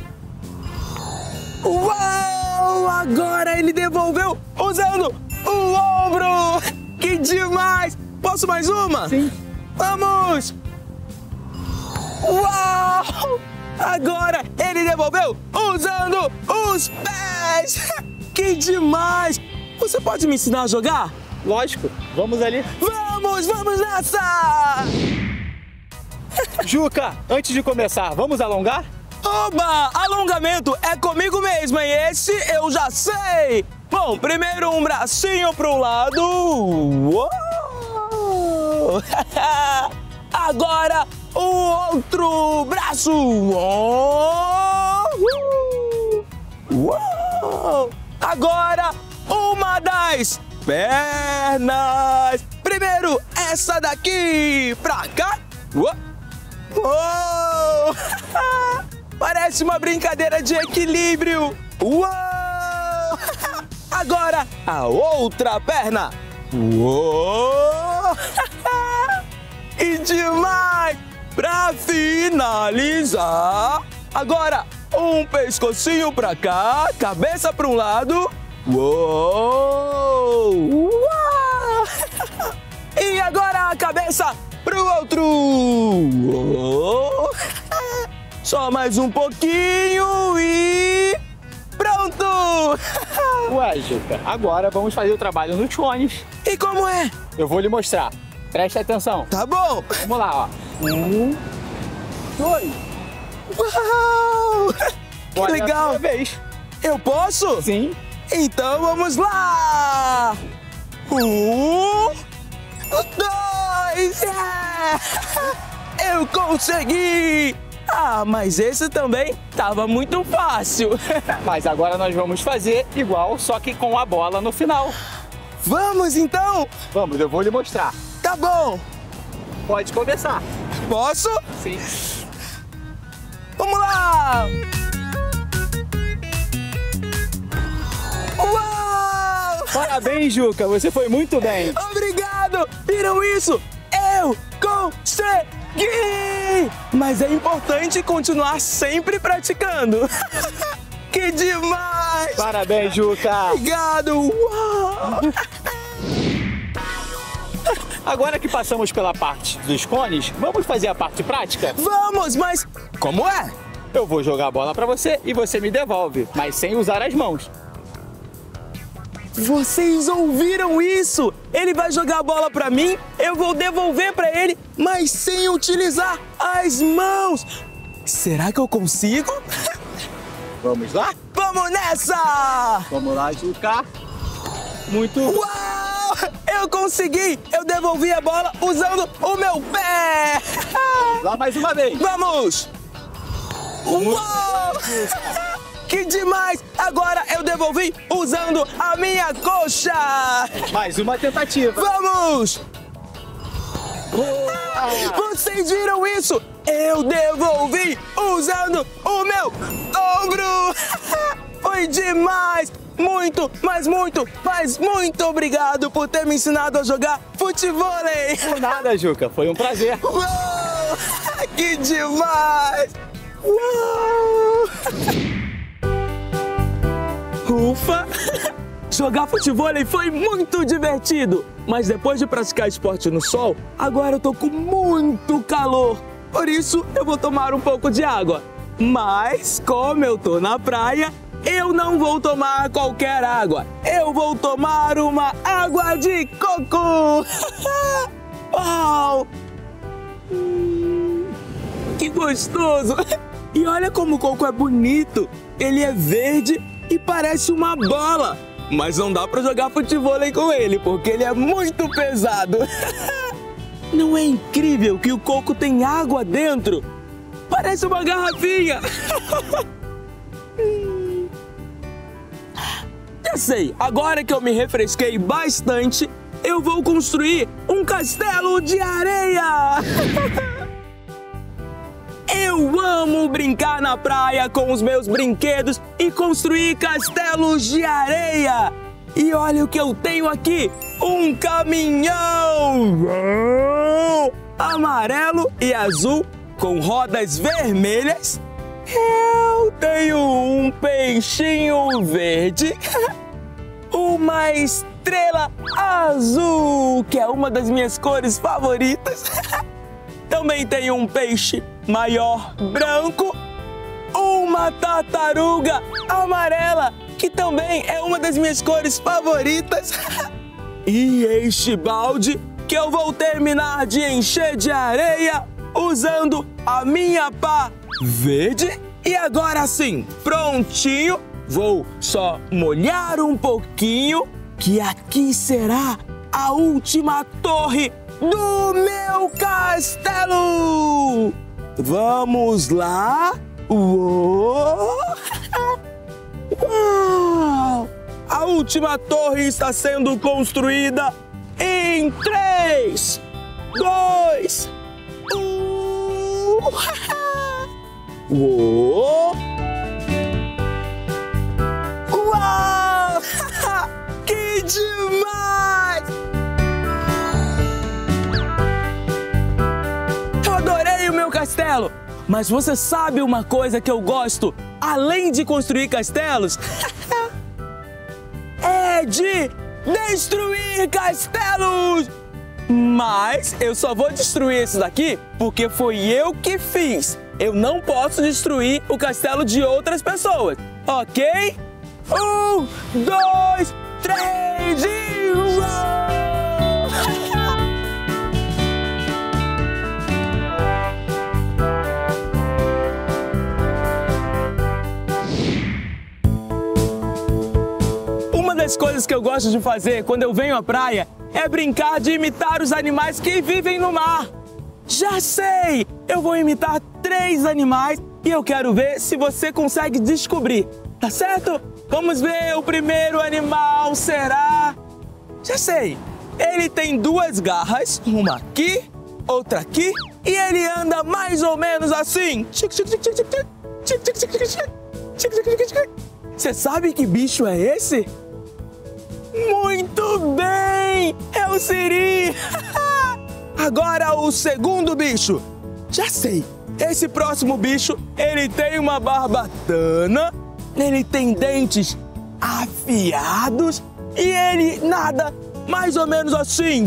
Uau! Agora ele devolveu usando o ombro! Que demais! Posso mais uma? Sim. Vamos! Uau! Agora ele devolveu usando os pés! Que demais! Você pode me ensinar a jogar? Lógico. Vamos ali. Vamos nessa! Juca, antes de começar, vamos alongar? Oba! Alongamento é comigo mesmo, hein? Esse eu já sei! Bom, primeiro um bracinho pro lado. Uou! Agora o outro braço. Uou! Agora uma das pernas. Primeiro essa daqui pra cá. Uou! Uou! Parece uma brincadeira de equilíbrio. Uou! Agora a outra perna. Uou! E demais! Pra finalizar, agora um pescocinho pra cá, cabeça pra um lado. Uou! Uau! E agora a cabeça pro outro. Uou! Só mais um pouquinho e pronto! Ué, Juca, agora vamos fazer o trabalho nos cones. E como é? Eu vou lhe mostrar. Preste atenção. Tá bom. Vamos lá, ó. 1, 2. Uau! Que Agora é a legal. sua vez. Eu posso? Sim. Então vamos lá! 1, 2, eu consegui! Ah, mas esse também tava muito fácil. Mas agora nós vamos fazer igual, só que com a bola no final. Vamos então? Vamos, eu vou lhe mostrar. Tá bom. Pode começar. Posso? Sim. Vamos lá! Uau! Parabéns, Juca, você foi muito bem. Obrigado! Viram isso? Eu consegui! Mas é importante continuar sempre praticando. Que demais! Parabéns, Juca. Obrigado! Uau! Agora que passamos pela parte dos cones, vamos fazer a parte prática? Vamos, mas como é? Eu vou jogar a bola pra você e você me devolve, mas sem usar as mãos. Vocês ouviram isso? Ele vai jogar a bola pra mim, eu vou devolver pra ele, mas sem utilizar as mãos. Será que eu consigo? Vamos lá? Vamos nessa! Vamos lá, Juca. Muito bom. Uau! Eu consegui! Eu devolvi a bola usando o meu pé! Lá mais uma vez. Vamos! Uau! Que demais! Agora eu devolvi usando a minha coxa! Mais uma tentativa. Vamos! Vocês viram isso? Eu devolvi usando o meu ombro! Foi demais! Muito, mas muito obrigado por ter me ensinado a jogar futevôlei! Por nada, Juca. Foi um prazer. Uau! Que demais! Uau! Ufa! Jogar futevôlei foi muito divertido! Mas depois de praticar esporte no sol, agora eu tô com muito calor. Por isso, eu vou tomar um pouco de água. Mas, como eu tô na praia, eu não vou tomar qualquer água. Eu vou tomar uma água de coco! Uau! Que gostoso! E olha como o coco é bonito. Ele é verde e parece uma bola. Mas não dá pra jogar futevôlei com ele, porque ele é muito pesado. Não é incrível que o coco tem água dentro? Parece uma garrafinha. Já sei, agora que eu me refresquei bastante, eu vou construir um castelo de areia. Eu amo brincar na praia com os meus brinquedos e construir castelos de areia. E olha o que eu tenho aqui, um caminhão amarelo e azul com rodas vermelhas. Eu tenho um peixinho verde, uma estrela azul, que é uma das minhas cores favoritas. Também tenho um peixe maior branco, uma tartaruga amarela, que também é uma das minhas cores favoritas. E este balde que eu vou terminar de encher de areia usando a minha pá verde. E agora sim, prontinho, vou só molhar um pouquinho, que aqui será a última torre do meu castelo! Vamos lá! Uou! Uau! A última torre está sendo construída em 3, 2, 1... Uou! Uau! Que demais! Eu adorei o meu castelo! Mas você sabe uma coisa que eu gosto, além de construir castelos? É de destruir castelos! Mas eu só vou destruir esse daqui porque foi eu que fiz. Eu não posso destruir o castelo de outras pessoas, ok? 1, 2... das coisas que eu gosto de fazer quando eu venho à praia é brincar de imitar os animais que vivem no mar. Já sei! Eu vou imitar 3 animais e eu quero ver se você consegue descobrir, tá certo? Vamos ver, o primeiro animal será... Já sei! Ele tem 2 garras, uma aqui, outra aqui, e ele anda mais ou menos assim. Você sabe que bicho é esse? Muito bem! É o siri! Agora o segundo bicho. Já sei! Esse próximo bicho, ele tem uma barbatana, ele tem dentes afiados e ele nada mais ou menos assim.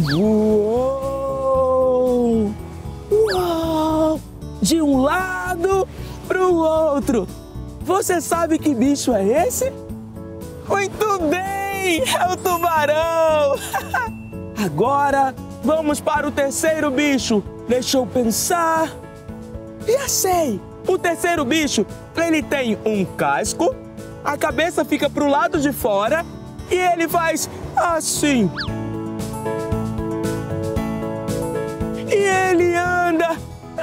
Uou! Uou! De um lado pro outro. Você sabe que bicho é esse? Muito bem! É o tubarão! Agora vamos para o terceiro bicho. Deixa eu pensar. Já sei! O terceiro bicho, ele tem um casco, a cabeça fica pro lado de fora e ele faz assim. E ele anda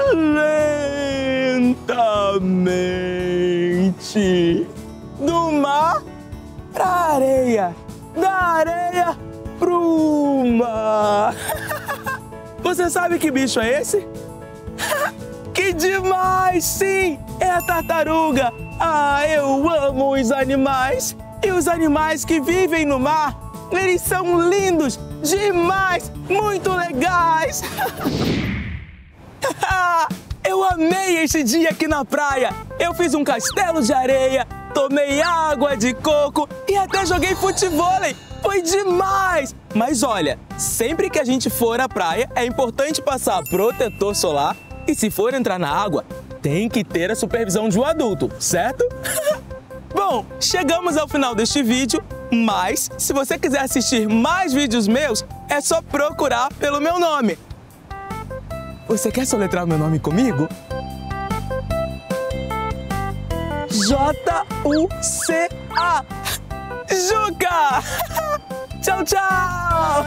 lentamente do mar pra areia, da areia pro mar. Você sabe que bicho é esse? Que demais! Sim, é a tartaruga! Ah, eu amo os animais! E os animais que vivem no mar, eles são lindos demais! Muito legais! Eu amei este dia aqui na praia! Eu fiz um castelo de areia, tomei água de coco e até joguei futevôlei! Foi demais! Mas olha, sempre que a gente for à praia, é importante passar protetor solar. E se for entrar na água, tem que ter a supervisão de um adulto, certo? Bom, chegamos ao final deste vídeo, mas se você quiser assistir mais vídeos meus, é só procurar pelo meu nome. Você quer soletrar meu nome comigo? J-U-C-A. Juca! Tchau, tchau!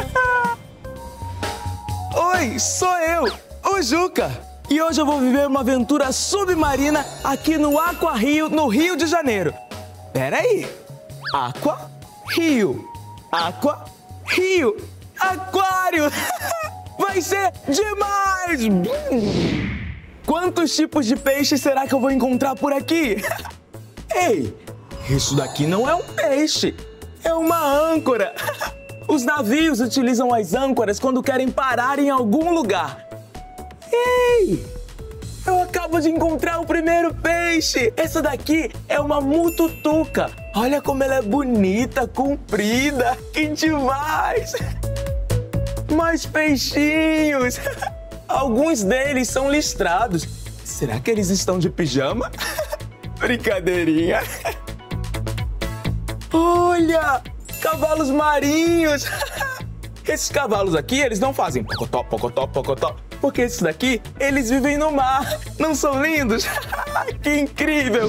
Oi, sou eu! O Juca! E hoje eu vou viver uma aventura submarina aqui no Aqua Rio, no Rio de Janeiro. Pera aí! Aqua Rio! Aqua Rio! Aquário! Vai ser demais! Quantos tipos de peixe será que eu vou encontrar por aqui? Ei! Isso daqui não é um peixe! É uma âncora! Os navios utilizam as âncoras quando querem parar em algum lugar. Ei! Eu acabo de encontrar o primeiro peixe! Essa daqui é uma mututuca. Olha como ela é bonita, comprida. Que demais! Mais peixinhos! Alguns deles são listrados. Será que eles estão de pijama? Brincadeirinha! Olha! Cavalos marinhos! Esses cavalos aqui, eles não fazem pocotó, pocotó, pocotó. Porque esses daqui, eles vivem no mar. Não são lindos? Que incrível!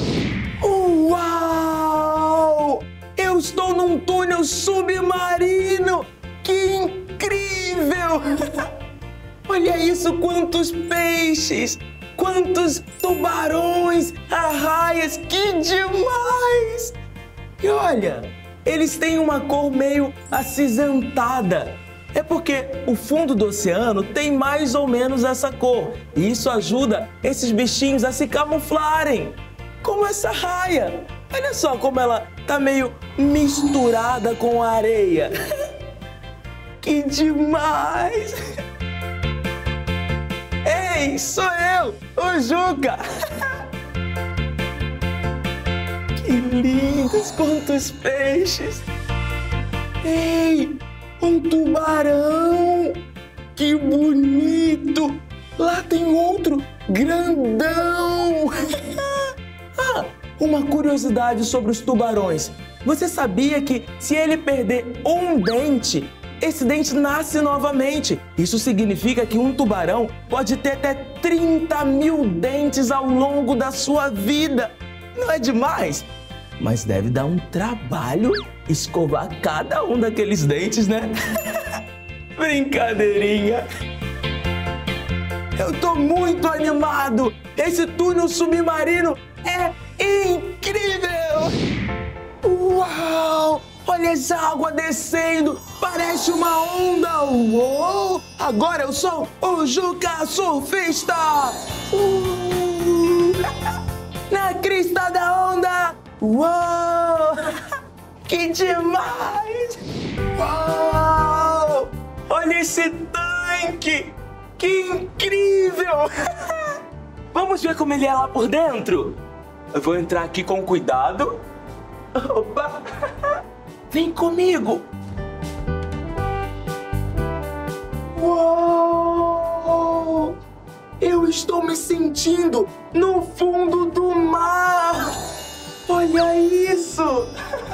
Uau! Eu estou num túnel submarino! Que incrível! Olha isso, quantos peixes! Quantos tubarões, arraias! Que demais! E olha, eles têm uma cor meio acinzentada. É porque o fundo do oceano tem mais ou menos essa cor. E isso ajuda esses bichinhos a se camuflarem. Como essa raia. Olha só como ela tá meio misturada com a areia. Que demais! Ei, sou eu, o Juca! Que lindos, quantos peixes! Ei, um tubarão! Que bonito! Lá tem outro grandão! Ah, uma curiosidade sobre os tubarões. Você sabia que se ele perder um dente, esse dente nasce novamente? Isso significa que um tubarão pode ter até 30 mil dentes ao longo da sua vida. Não é demais? Mas deve dar um trabalho escovar cada um daqueles dentes, né? Brincadeirinha. Eu tô muito animado! Esse túnel submarino é incrível! Uau! Olha essa água descendo! Parece uma onda! Uou! Agora eu sou o Juca Surfista! Na crista da onda! Uou! Que demais! Uau! Olha esse tanque! Que incrível! Vamos ver como ele é lá por dentro? Eu vou entrar aqui com cuidado. Opa! Vem comigo! Uou! Eu estou me sentindo no fundo do mar! Olha isso!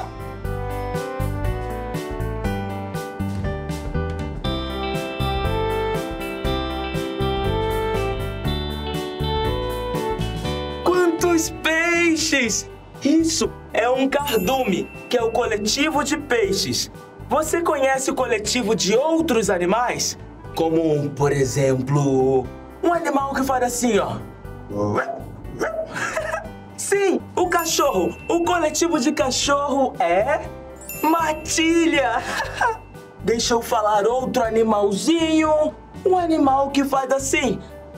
Quantos peixes! Isso é um cardume, que é o coletivo de peixes. Você conhece o coletivo de outros animais? Como, por exemplo, um animal que faz assim, ó. Sim, o cachorro. O coletivo de cachorro é matilha. Deixa eu falar outro animalzinho. Um animal que faz assim.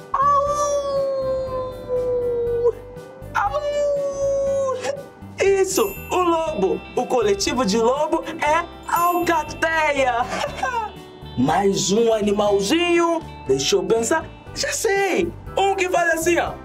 Isso, o lobo. O coletivo de lobo é alcateia. Mais um animalzinho. Deixa eu pensar. Já sei. Um que faz assim, ó.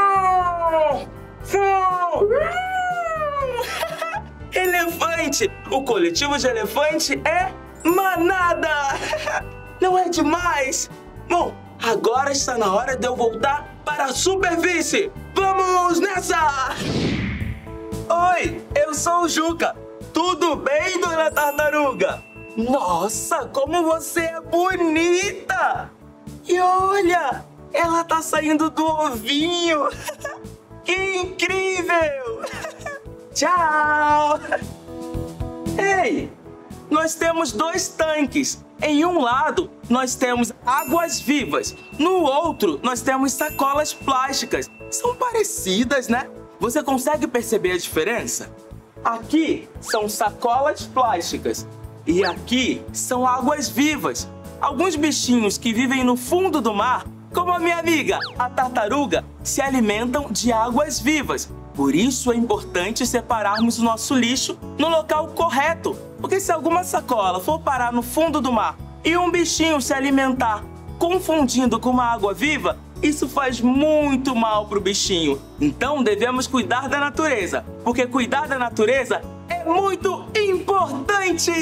Elefante. O coletivo de elefante é manada. Não é demais? Bom, agora está na hora de eu voltar para a superfície. Vamos nessa! Oi, eu sou o Juca. Tudo bem, dona Tartaruga? Nossa, como você é bonita! E olha, ela tá saindo do ovinho. Que incrível! Tchau! Ei, nós temos dois tanques. Em um lado, nós temos águas vivas. No outro, nós temos sacolas plásticas. São parecidas, né? Você consegue perceber a diferença? Aqui são sacolas plásticas e aqui são águas vivas. Alguns bichinhos que vivem no fundo do mar, como a minha amiga, a tartaruga, se alimentam de águas vivas. Por isso é importante separarmos o nosso lixo no local correto. Porque se alguma sacola for parar no fundo do mar e um bichinho se alimentar confundindo com uma água viva, isso faz muito mal pro bichinho. Então devemos cuidar da natureza, porque cuidar da natureza é muito importante!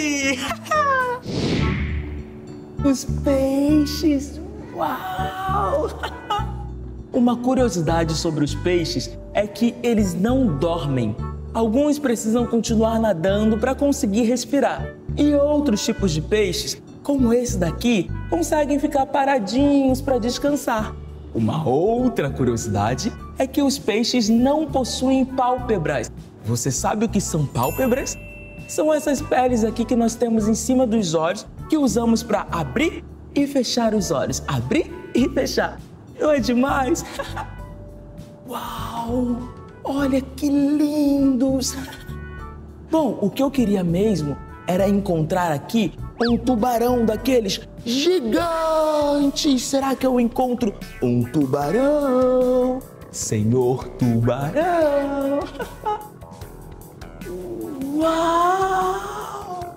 Os peixes! Uau! Uma curiosidade sobre os peixes é que eles não dormem. Alguns precisam continuar nadando para conseguir respirar. E outros tipos de peixes, como esse daqui, conseguem ficar paradinhos para descansar. Uma outra curiosidade é que os peixes não possuem pálpebras. Você sabe o que são pálpebras? São essas peles aqui que nós temos em cima dos olhos que usamos para abrir e fechar os olhos. Abrir e fechar. Não é demais? Uau! Olha que lindos! Bom, o que eu queria mesmo era encontrar aqui um tubarão daqueles gigantes. Será que eu encontro um tubarão? Senhor tubarão! Uau!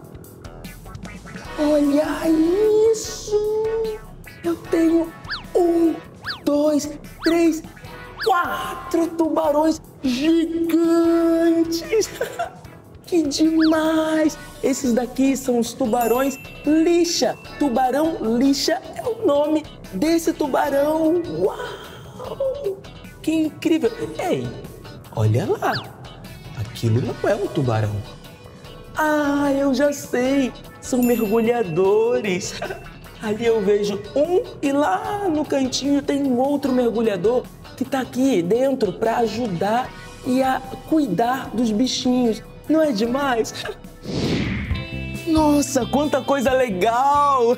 Olha isso! Eu tenho 1, 2, 3, 4 tubarões gigantes! Que demais! Esses daqui são os tubarões lixa. Tubarão lixa é o nome desse tubarão. Uau! Que incrível! Ei, olha lá. Aquilo não é um tubarão. Ah, eu já sei. São mergulhadores. Ali eu vejo um e lá no cantinho tem um outro mergulhador que tá aqui dentro para ajudar e a cuidar dos bichinhos. Não é demais? Nossa, quanta coisa legal!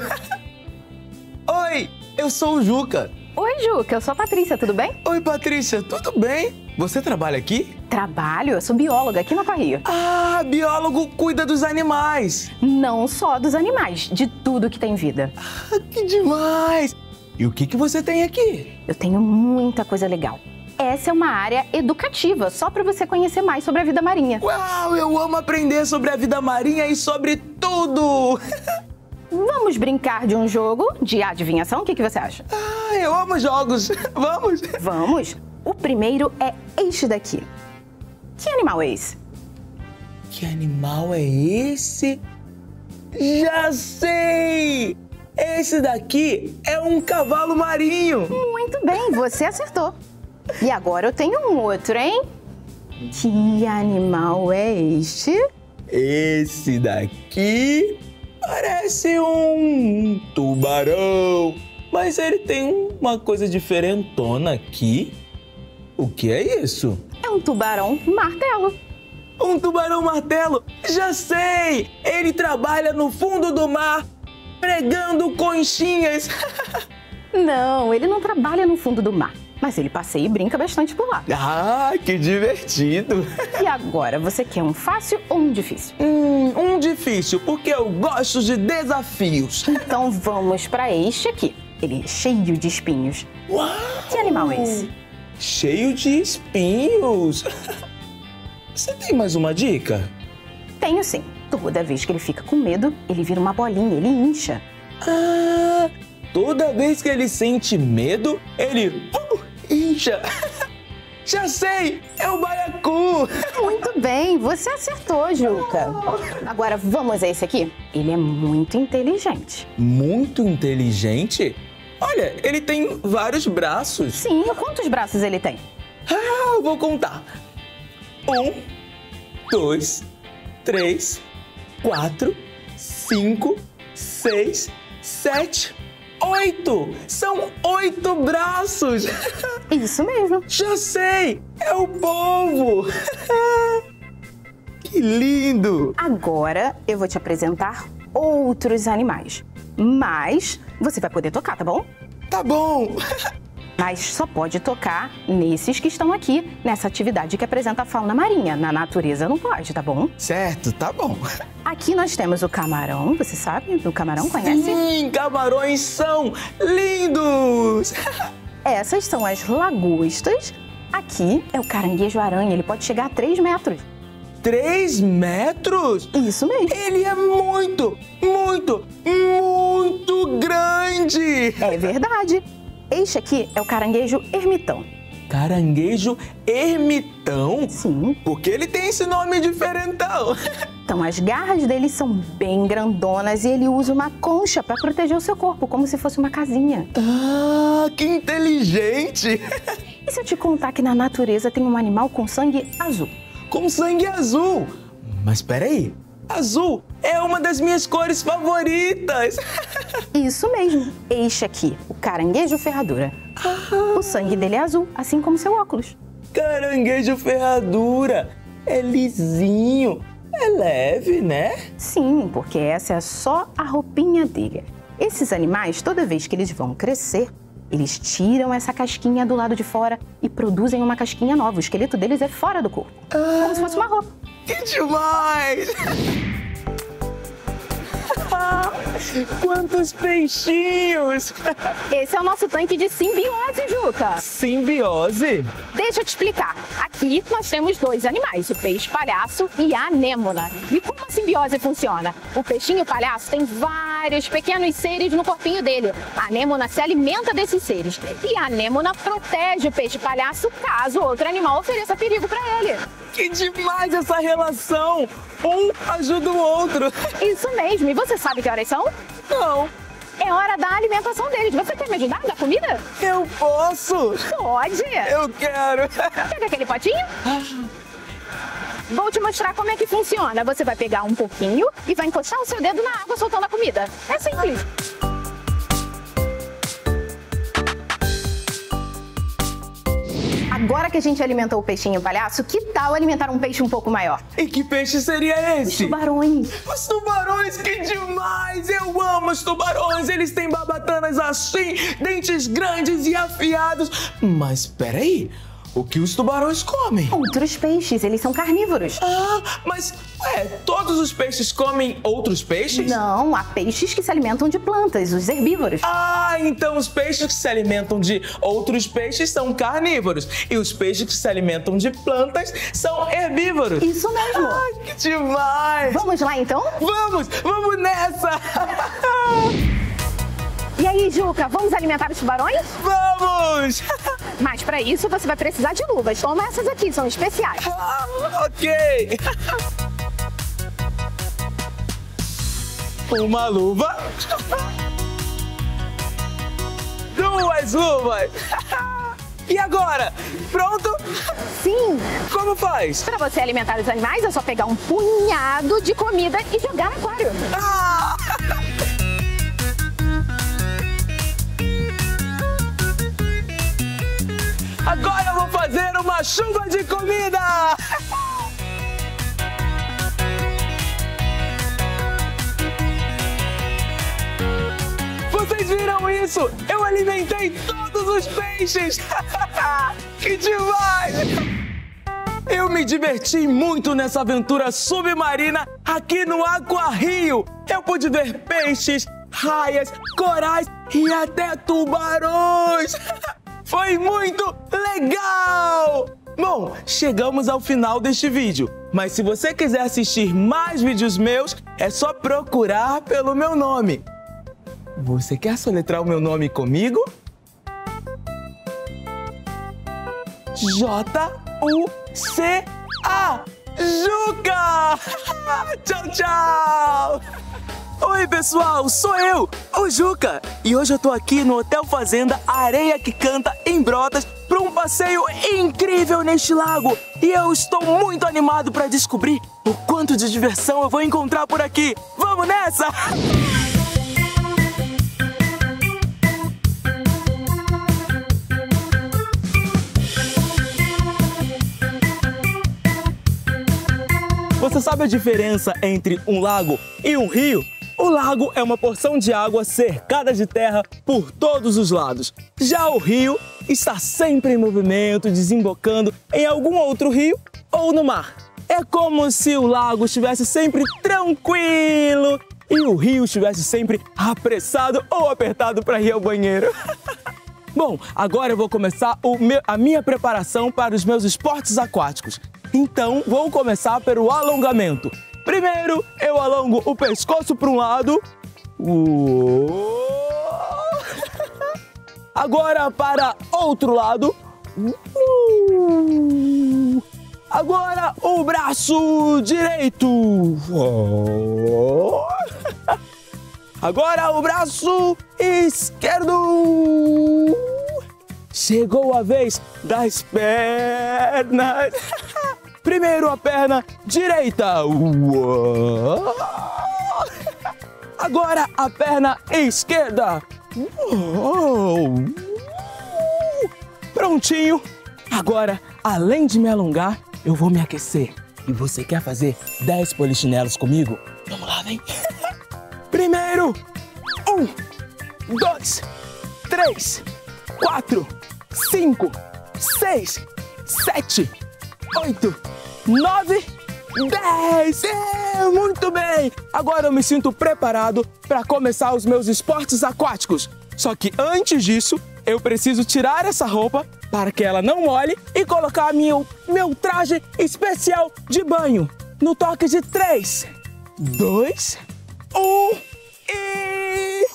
Oi, eu sou o Juca. Oi, Juca, eu sou a Patrícia, tudo bem? Oi, Patrícia, tudo bem? Você trabalha aqui? Trabalho, eu sou bióloga aqui na Correia. Ah, biólogo cuida dos animais. Não só dos animais, de tudo que tem vida. Ah, que demais! E o que você tem aqui? Eu tenho muita coisa legal. Essa é uma área educativa, só para você conhecer mais sobre a vida marinha. Uau, eu amo aprender sobre a vida marinha e sobre tudo! Vamos brincar de um jogo de adivinhação? O que você acha? Ah, eu amo jogos. Vamos? Vamos! O primeiro é este daqui. Que animal é esse? Que animal é esse? Já sei! Esse daqui é um cavalo marinho. Muito bem, você acertou. E agora eu tenho um outro, hein? Que animal é este? Esse daqui parece um tubarão, mas ele tem uma coisa diferentona aqui. O que é isso? É um tubarão martelo. Um tubarão martelo? Já sei! Ele trabalha no fundo do mar pregando conchinhas. Não, ele não trabalha no fundo do mar, mas ele passeia e brinca bastante por lá. Ah, que divertido! E agora, você quer um fácil ou um difícil? Um difícil, porque eu gosto de desafios. Então vamos para este aqui. Ele é cheio de espinhos. Uau! Que animal é esse? Cheio de espinhos. Você tem mais uma dica? Tenho sim. Toda vez que ele fica com medo, ele vira uma bolinha, ele incha. Ah, toda vez que ele sente medo, ele incha. Já sei, é o baiacu. Muito bem, você acertou, Juca. Agora vamos a esse aqui. Ele é muito inteligente. Muito inteligente? Olha, ele tem vários braços. Sim, quantos braços ele tem? Ah, eu vou contar. 1, 2, 3, 4, 5, 6, 7, 8. São 8 braços. Isso mesmo. Já sei, é o polvo. Que lindo. Agora eu vou te apresentar outros animais. Mas você vai poder tocar, tá bom? Tá bom. Mas só pode tocar nesses que estão aqui, nessa atividade que apresenta a fauna marinha. Na natureza não pode, tá bom? Certo, tá bom. Aqui nós temos o camarão, você sabe? O camarão, conhece? Sim, camarões são lindos. Essas são as lagostas. Aqui é o caranguejo-aranha, ele pode chegar a 3 metros. 3 metros? Isso mesmo. Ele é muito, muito, muito grande. É verdade. Este aqui é o caranguejo ermitão. Caranguejo ermitão? Sim. Por que ele tem esse nome diferentão? Então, as garras dele são bem grandonas e ele usa uma concha para proteger o seu corpo, como se fosse uma casinha. Ah, que inteligente! E se eu te contar que na natureza tem um animal com sangue azul? Com sangue azul! Mas peraí, azul é uma das minhas cores favoritas! Isso mesmo, este aqui, o caranguejo ferradura. O sangue dele é azul, assim como seu óculos. Caranguejo ferradura! É lisinho, é leve, né? Sim, porque essa é só a roupinha dele. Esses animais, toda vez que eles vão crescer, eles tiram essa casquinha do lado de fora e produzem uma casquinha nova. O esqueleto deles é fora do corpo, como se fosse uma roupa. Que demais! Quantos peixinhos! Esse é o nosso tanque de simbiose, Juca. Simbiose? Deixa eu te explicar. Aqui nós temos 2 animais, o peixe palhaço e a anêmona. E como a simbiose funciona? O peixinho palhaço tem vários pequenos seres no corpinho dele. A anêmona se alimenta desses seres. E a anêmona protege o peixe palhaço caso outro animal ofereça perigo para ele. Que demais essa relação! Um ajuda o outro. Isso mesmo. E você sabe que horas são? Não. É hora da alimentação deles. Você quer me ajudar a dar comida? Eu posso! Pode. Eu quero! Pega aquele potinho. Vou te mostrar como é que funciona. Você vai pegar um pouquinho e vai encostar o seu dedo na água soltando a comida. É simples. Agora que a gente alimentou o peixinho palhaço, que tal alimentar um peixe um pouco maior? E que peixe seria esse? Tubarões. Os tubarões, que demais! Eu amo os tubarões! Eles têm barbatanas assim, dentes grandes e afiados. Mas peraí, o que os tubarões comem? Outros peixes, eles são carnívoros. Ah, mas todos os peixes comem outros peixes? Não, há peixes que se alimentam de plantas, os herbívoros. Ah, então os peixes que se alimentam de outros peixes são carnívoros e os peixes que se alimentam de plantas são herbívoros. Isso mesmo. Ai, que demais! Vamos lá então? Vamos nessa! E aí, Juca, vamos alimentar os tubarões? Vamos! Mas para isso você vai precisar de luvas. Toma essas aqui, são especiais. Ok! Uma luva. 2 luvas. E agora? Pronto? Sim! Como faz? Para você alimentar os animais, é só pegar um punhado de comida e jogar no aquário. Ah! Agora eu vou fazer uma chuva de comida! Vocês viram isso? Eu alimentei todos os peixes! Que demais! Eu me diverti muito nessa aventura submarina aqui no Aquarrio. Eu pude ver peixes, raias, corais e até tubarões! Foi muito legal! Bom, chegamos ao final deste vídeo, mas se você quiser assistir mais vídeos meus, é só procurar pelo meu nome. Você quer soletrar o meu nome comigo? J-U-C-A! Juca! Tchau, tchau! Oi, pessoal, sou eu, o Juca, e hoje eu tô aqui no Hotel Fazenda Areia que Canta em Brotas para um passeio incrível neste lago. E eu estou muito animado para descobrir o quanto de diversão eu vou encontrar por aqui. Vamos nessa! Você sabe a diferença entre um lago e um rio? O lago é uma porção de água cercada de terra por todos os lados. Já o rio está sempre em movimento, desembocando em algum outro rio ou no mar. É como se o lago estivesse sempre tranquilo e o rio estivesse sempre apressado ou apertado para ir ao banheiro. Bom, agora eu vou começar a minha preparação para os meus esportes aquáticos. Então, vou começar pelo alongamento. Primeiro, eu alongo o pescoço para um lado. Agora para outro lado. Agora o braço direito. Agora o braço esquerdo. Chegou a vez das pernas. Primeiro a perna direita. Agora a perna esquerda. Prontinho. Agora, além de me alongar, eu vou me aquecer. E você quer fazer 10 polichinelos comigo? Vamos lá, vem. Primeiro. 1, 2, 3, 4, 5, 6, 7, 8, 9, 10! Muito bem! Agora eu me sinto preparado para começar os meus esportes aquáticos. Só que antes disso, eu preciso tirar essa roupa para que ela não molhe e colocar meu traje especial de banho. No toque de 3, 2, 1 e...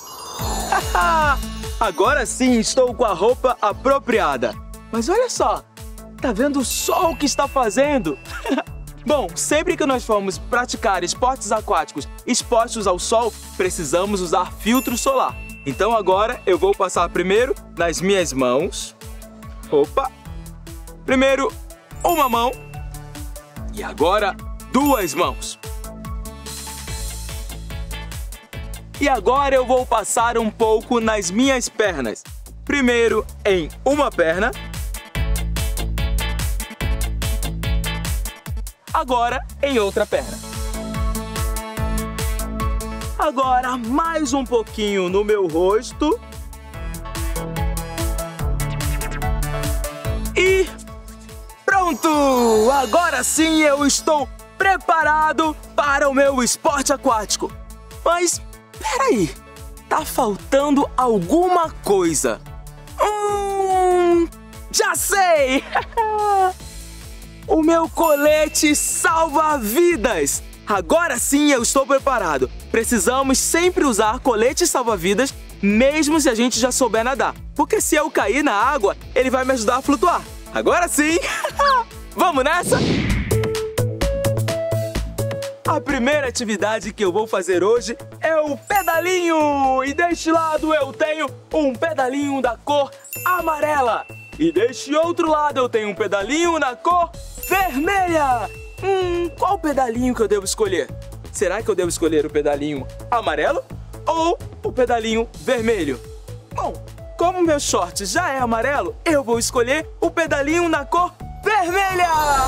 Agora sim estou com a roupa apropriada. Mas olha só! Tá vendo o sol que está fazendo? Bom, sempre que nós formos praticar esportes aquáticos expostos ao sol, precisamos usar filtro solar. Então agora eu vou passar primeiro nas minhas mãos. Opa! Primeiro uma mão e agora 2 mãos. E agora eu vou passar um pouco nas minhas pernas. Primeiro em uma perna. Agora em outra perna. Agora mais um pouquinho no meu rosto. E pronto! Agora sim eu estou preparado para o meu esporte aquático. Mas, peraí, tá faltando alguma coisa. Já sei! O meu colete salva-vidas! Agora sim eu estou preparado. Precisamos sempre usar colete salva-vidas, mesmo se a gente já souber nadar. Porque se eu cair na água, ele vai me ajudar a flutuar. Agora sim! Vamos nessa? A primeira atividade que eu vou fazer hoje é o pedalinho. E deste lado eu tenho um pedalinho da cor amarela. E deste outro lado eu tenho um pedalinho na cor vermelha. Qual pedalinho que eu devo escolher? Será que eu devo escolher o pedalinho amarelo ou o pedalinho vermelho? Bom, como meu short já é amarelo, eu vou escolher o pedalinho na cor vermelha.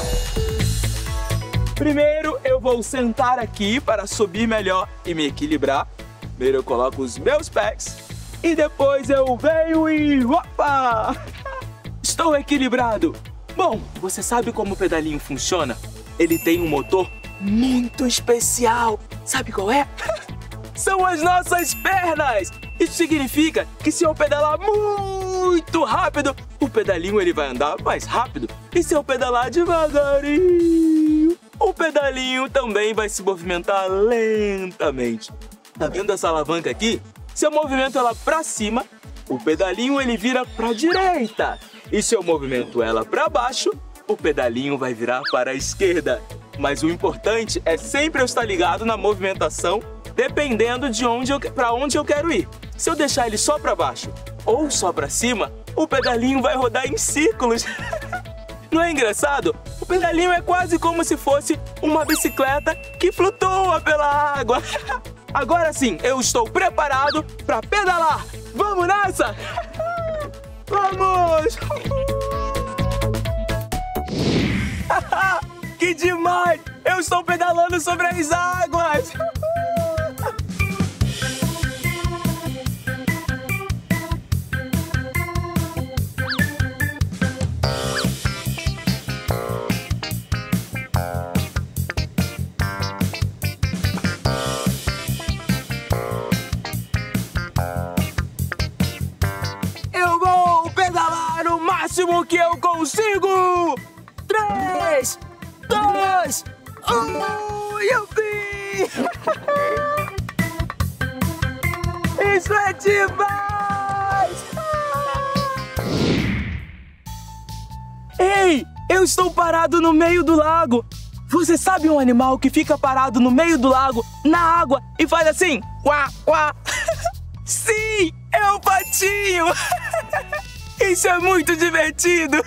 Primeiro eu vou sentar aqui para subir melhor e me equilibrar. Primeiro eu coloco os meus pés e depois eu venho e opa! Estou equilibrado. Bom, você sabe como o pedalinho funciona? Ele tem um motor muito especial. Sabe qual é? São as nossas pernas. Isso significa que se eu pedalar muito rápido, o pedalinho ele vai andar mais rápido. E se eu pedalar devagarinho, o pedalinho também vai se movimentar lentamente. Tá vendo essa alavanca aqui? Se eu movimento ela para cima, o pedalinho ele vira para a direita. E se eu movimento ela para baixo, o pedalinho vai virar para a esquerda. Mas o importante é sempre eu estar ligado na movimentação, dependendo de para onde eu quero ir. Se eu deixar ele só para baixo ou só para cima, o pedalinho vai rodar em círculos. Não é engraçado? O pedalinho é quase como se fosse uma bicicleta que flutua pela água. Agora sim, eu estou preparado para pedalar. Vamos nessa? Vamos! Que demais! Eu estou pedalando sobre as águas! Eu vou pedalar o máximo que eu consigo! 3, 2, 1, yupi! Isso é demais! Ei, eu estou parado no meio do lago! Você sabe um animal que fica parado no meio do lago, na água, e faz assim? Quá, quá! Sim, é o patinho! Isso é muito divertido!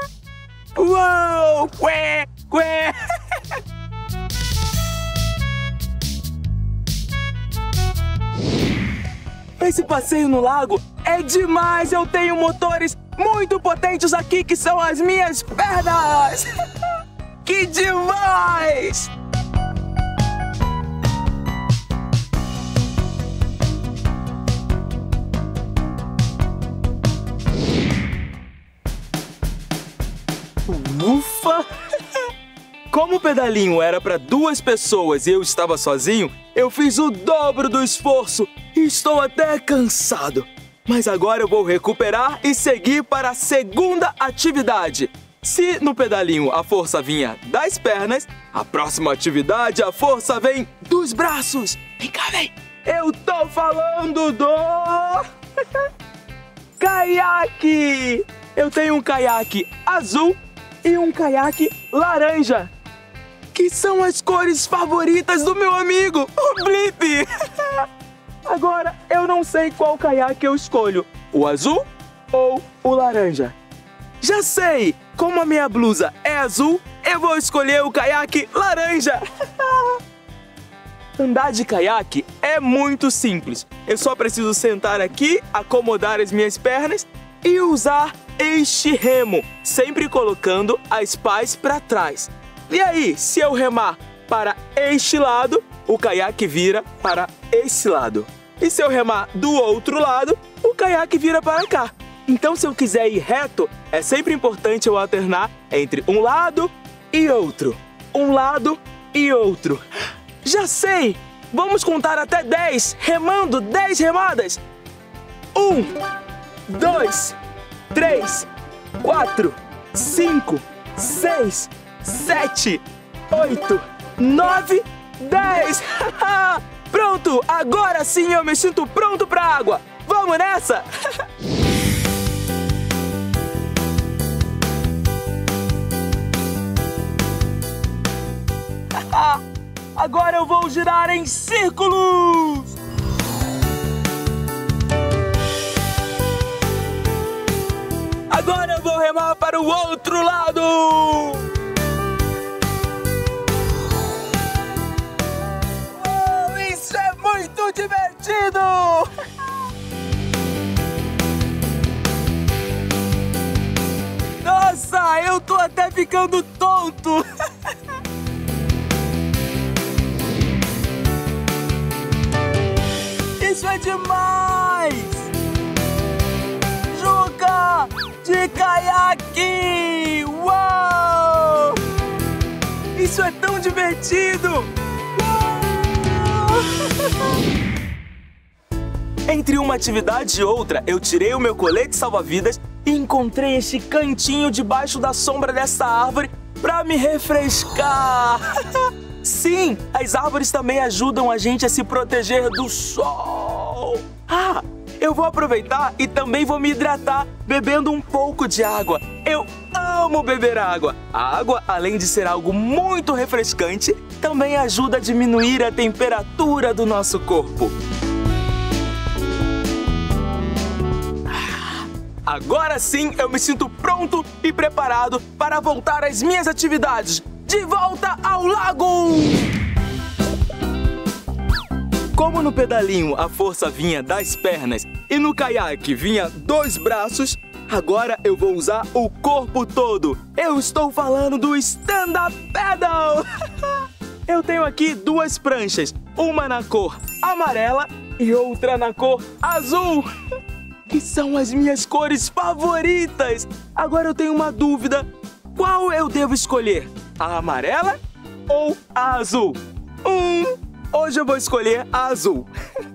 Uou! Quê! Quê! Esse passeio no lago é demais! Eu tenho motores muito potentes aqui que são as minhas pernas! Que demais! Ufa! Como o pedalinho era para 2 pessoas e eu estava sozinho, eu fiz o dobro do esforço e estou até cansado. Mas agora eu vou recuperar e seguir para a segunda atividade. Se no pedalinho a força vinha das pernas, a próxima atividade a força vem dos braços. Vem cá, vem! Eu tô falando do caiaque! Eu tenho um caiaque azul e um caiaque laranja, que são as cores favoritas do meu amigo, o Blip. Agora, eu não sei qual caiaque eu escolho, o azul ou o laranja. Já sei! Como a minha blusa é azul, eu vou escolher o caiaque laranja. Andar de caiaque é muito simples. Eu só preciso sentar aqui, acomodar as minhas pernas e usar este remo, sempre colocando as pás para trás. E aí, se eu remar para este lado, o caiaque vira para esse lado. E se eu remar do outro lado, o caiaque vira para cá. Então, se eu quiser ir reto, é sempre importante eu alternar entre um lado e outro. Um lado e outro. Já sei! Vamos contar até 10, remando 10 remadas. 1, 2, 3, 4, 5, 6, 7, 8, 9, 10. Pronto! Agora sim eu me sinto pronto para a água. Vamos nessa? Agora eu vou girar em círculos! Agora eu vou remar para o outro lado! Oh, isso é muito divertido! Nossa, eu tô até ficando tonto! Isso é demais! Juca de caiaque! Uau! Isso é tão divertido! Entre uma atividade e outra, eu tirei o meu colete salva-vidas e encontrei este cantinho debaixo da sombra dessa árvore para me refrescar. Sim, as árvores também ajudam a gente a se proteger do sol. Eu vou aproveitar e também vou me hidratar bebendo um pouco de água. Eu amo beber água. A água, além de ser algo muito refrescante, também ajuda a diminuir a temperatura do nosso corpo. Agora sim eu me sinto pronto e preparado para voltar às minhas atividades. De volta ao lago! Como no pedalinho a força vinha das pernas e no caiaque vinha dos braços, agora eu vou usar o corpo todo. Eu estou falando do stand-up paddle! Eu tenho aqui duas pranchas, uma na cor amarela e outra na cor azul. Que são as minhas cores favoritas. Agora eu tenho uma dúvida. Qual eu devo escolher? A amarela ou a azul? Hoje eu vou escolher a azul.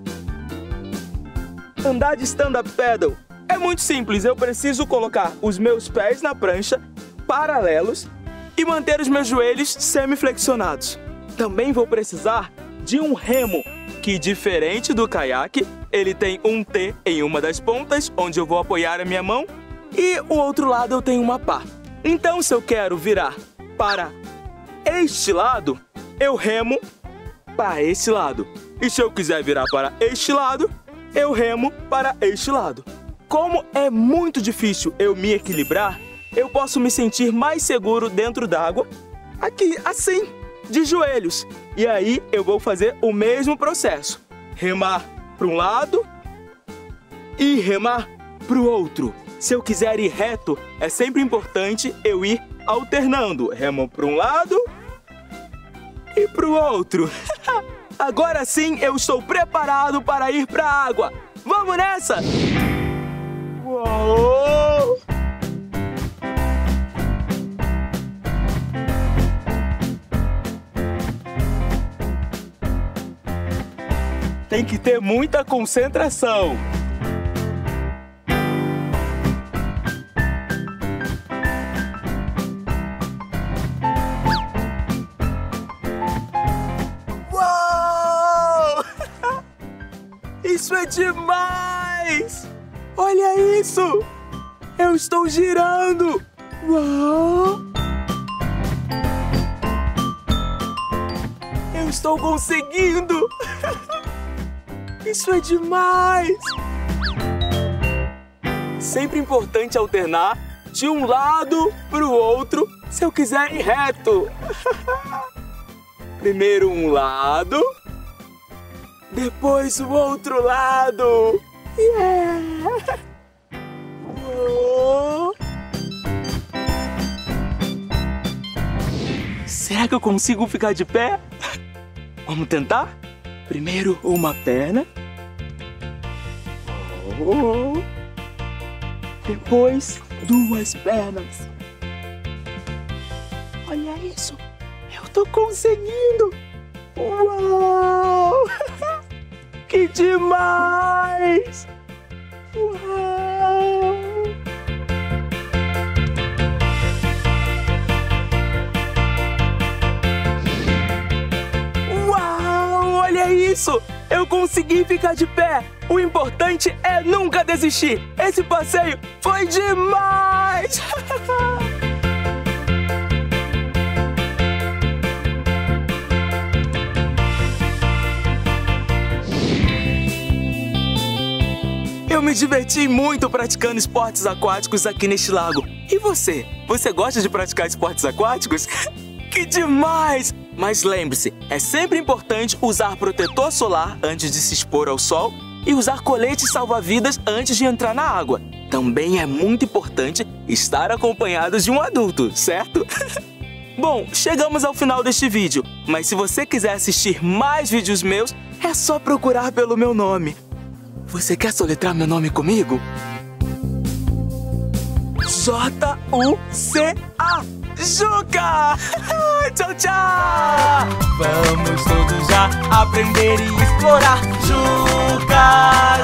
Andar de stand-up paddle é muito simples. Eu preciso colocar os meus pés na prancha, paralelos, e manter os meus joelhos semi-flexionados. Também vou precisar de um remo, que, diferente do caiaque, ele tem um T em uma das pontas, onde eu vou apoiar a minha mão, e o outro lado eu tenho uma pá. Então, se eu quero virar para este lado, eu remo para este lado. E se eu quiser virar para este lado, eu remo para este lado. Como é muito difícil eu me equilibrar, eu posso me sentir mais seguro dentro d'água, aqui, assim, de joelhos. E aí eu vou fazer o mesmo processo. Remar para um lado e remar para o outro. Se eu quiser ir reto, é sempre importante eu ir alternando. Remo para um lado e para o outro. Agora sim eu estou preparado para ir para a água. Vamos nessa! Uou! Tem que ter muita concentração. Uou! Isso é demais! Olha isso! Eu estou girando! Uau! Eu estou conseguindo! Isso é demais! Sempre importante alternar de um lado para o outro se eu quiser ir reto. Primeiro um lado, depois o outro lado. Yeah! Oh. Será que eu consigo ficar de pé? Vamos tentar? Primeiro uma perna. Oh. Depois 2 pernas. Olha isso. Eu tô conseguindo. Uau! Que demais! Uau! Uau! Olha isso! Eu consegui ficar de pé! O importante é nunca desistir! Esse passeio foi demais! Eu me diverti muito praticando esportes aquáticos aqui neste lago. E você? Você gosta de praticar esportes aquáticos? Que demais! Mas lembre-se, é sempre importante usar protetor solar antes de se expor ao sol e usar colete salva-vidas antes de entrar na água. Também é muito importante estar acompanhados de um adulto, certo? Bom, chegamos ao final deste vídeo, mas se você quiser assistir mais vídeos meus, é só procurar pelo meu nome. Você quer soletrar meu nome comigo? J-U-C-A! Juca! Tchau, tchau! Vamos todos já aprender e explorar. Juca,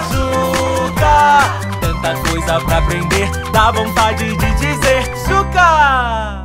Juca! Tanta coisa pra aprender, dá vontade de dizer Juca!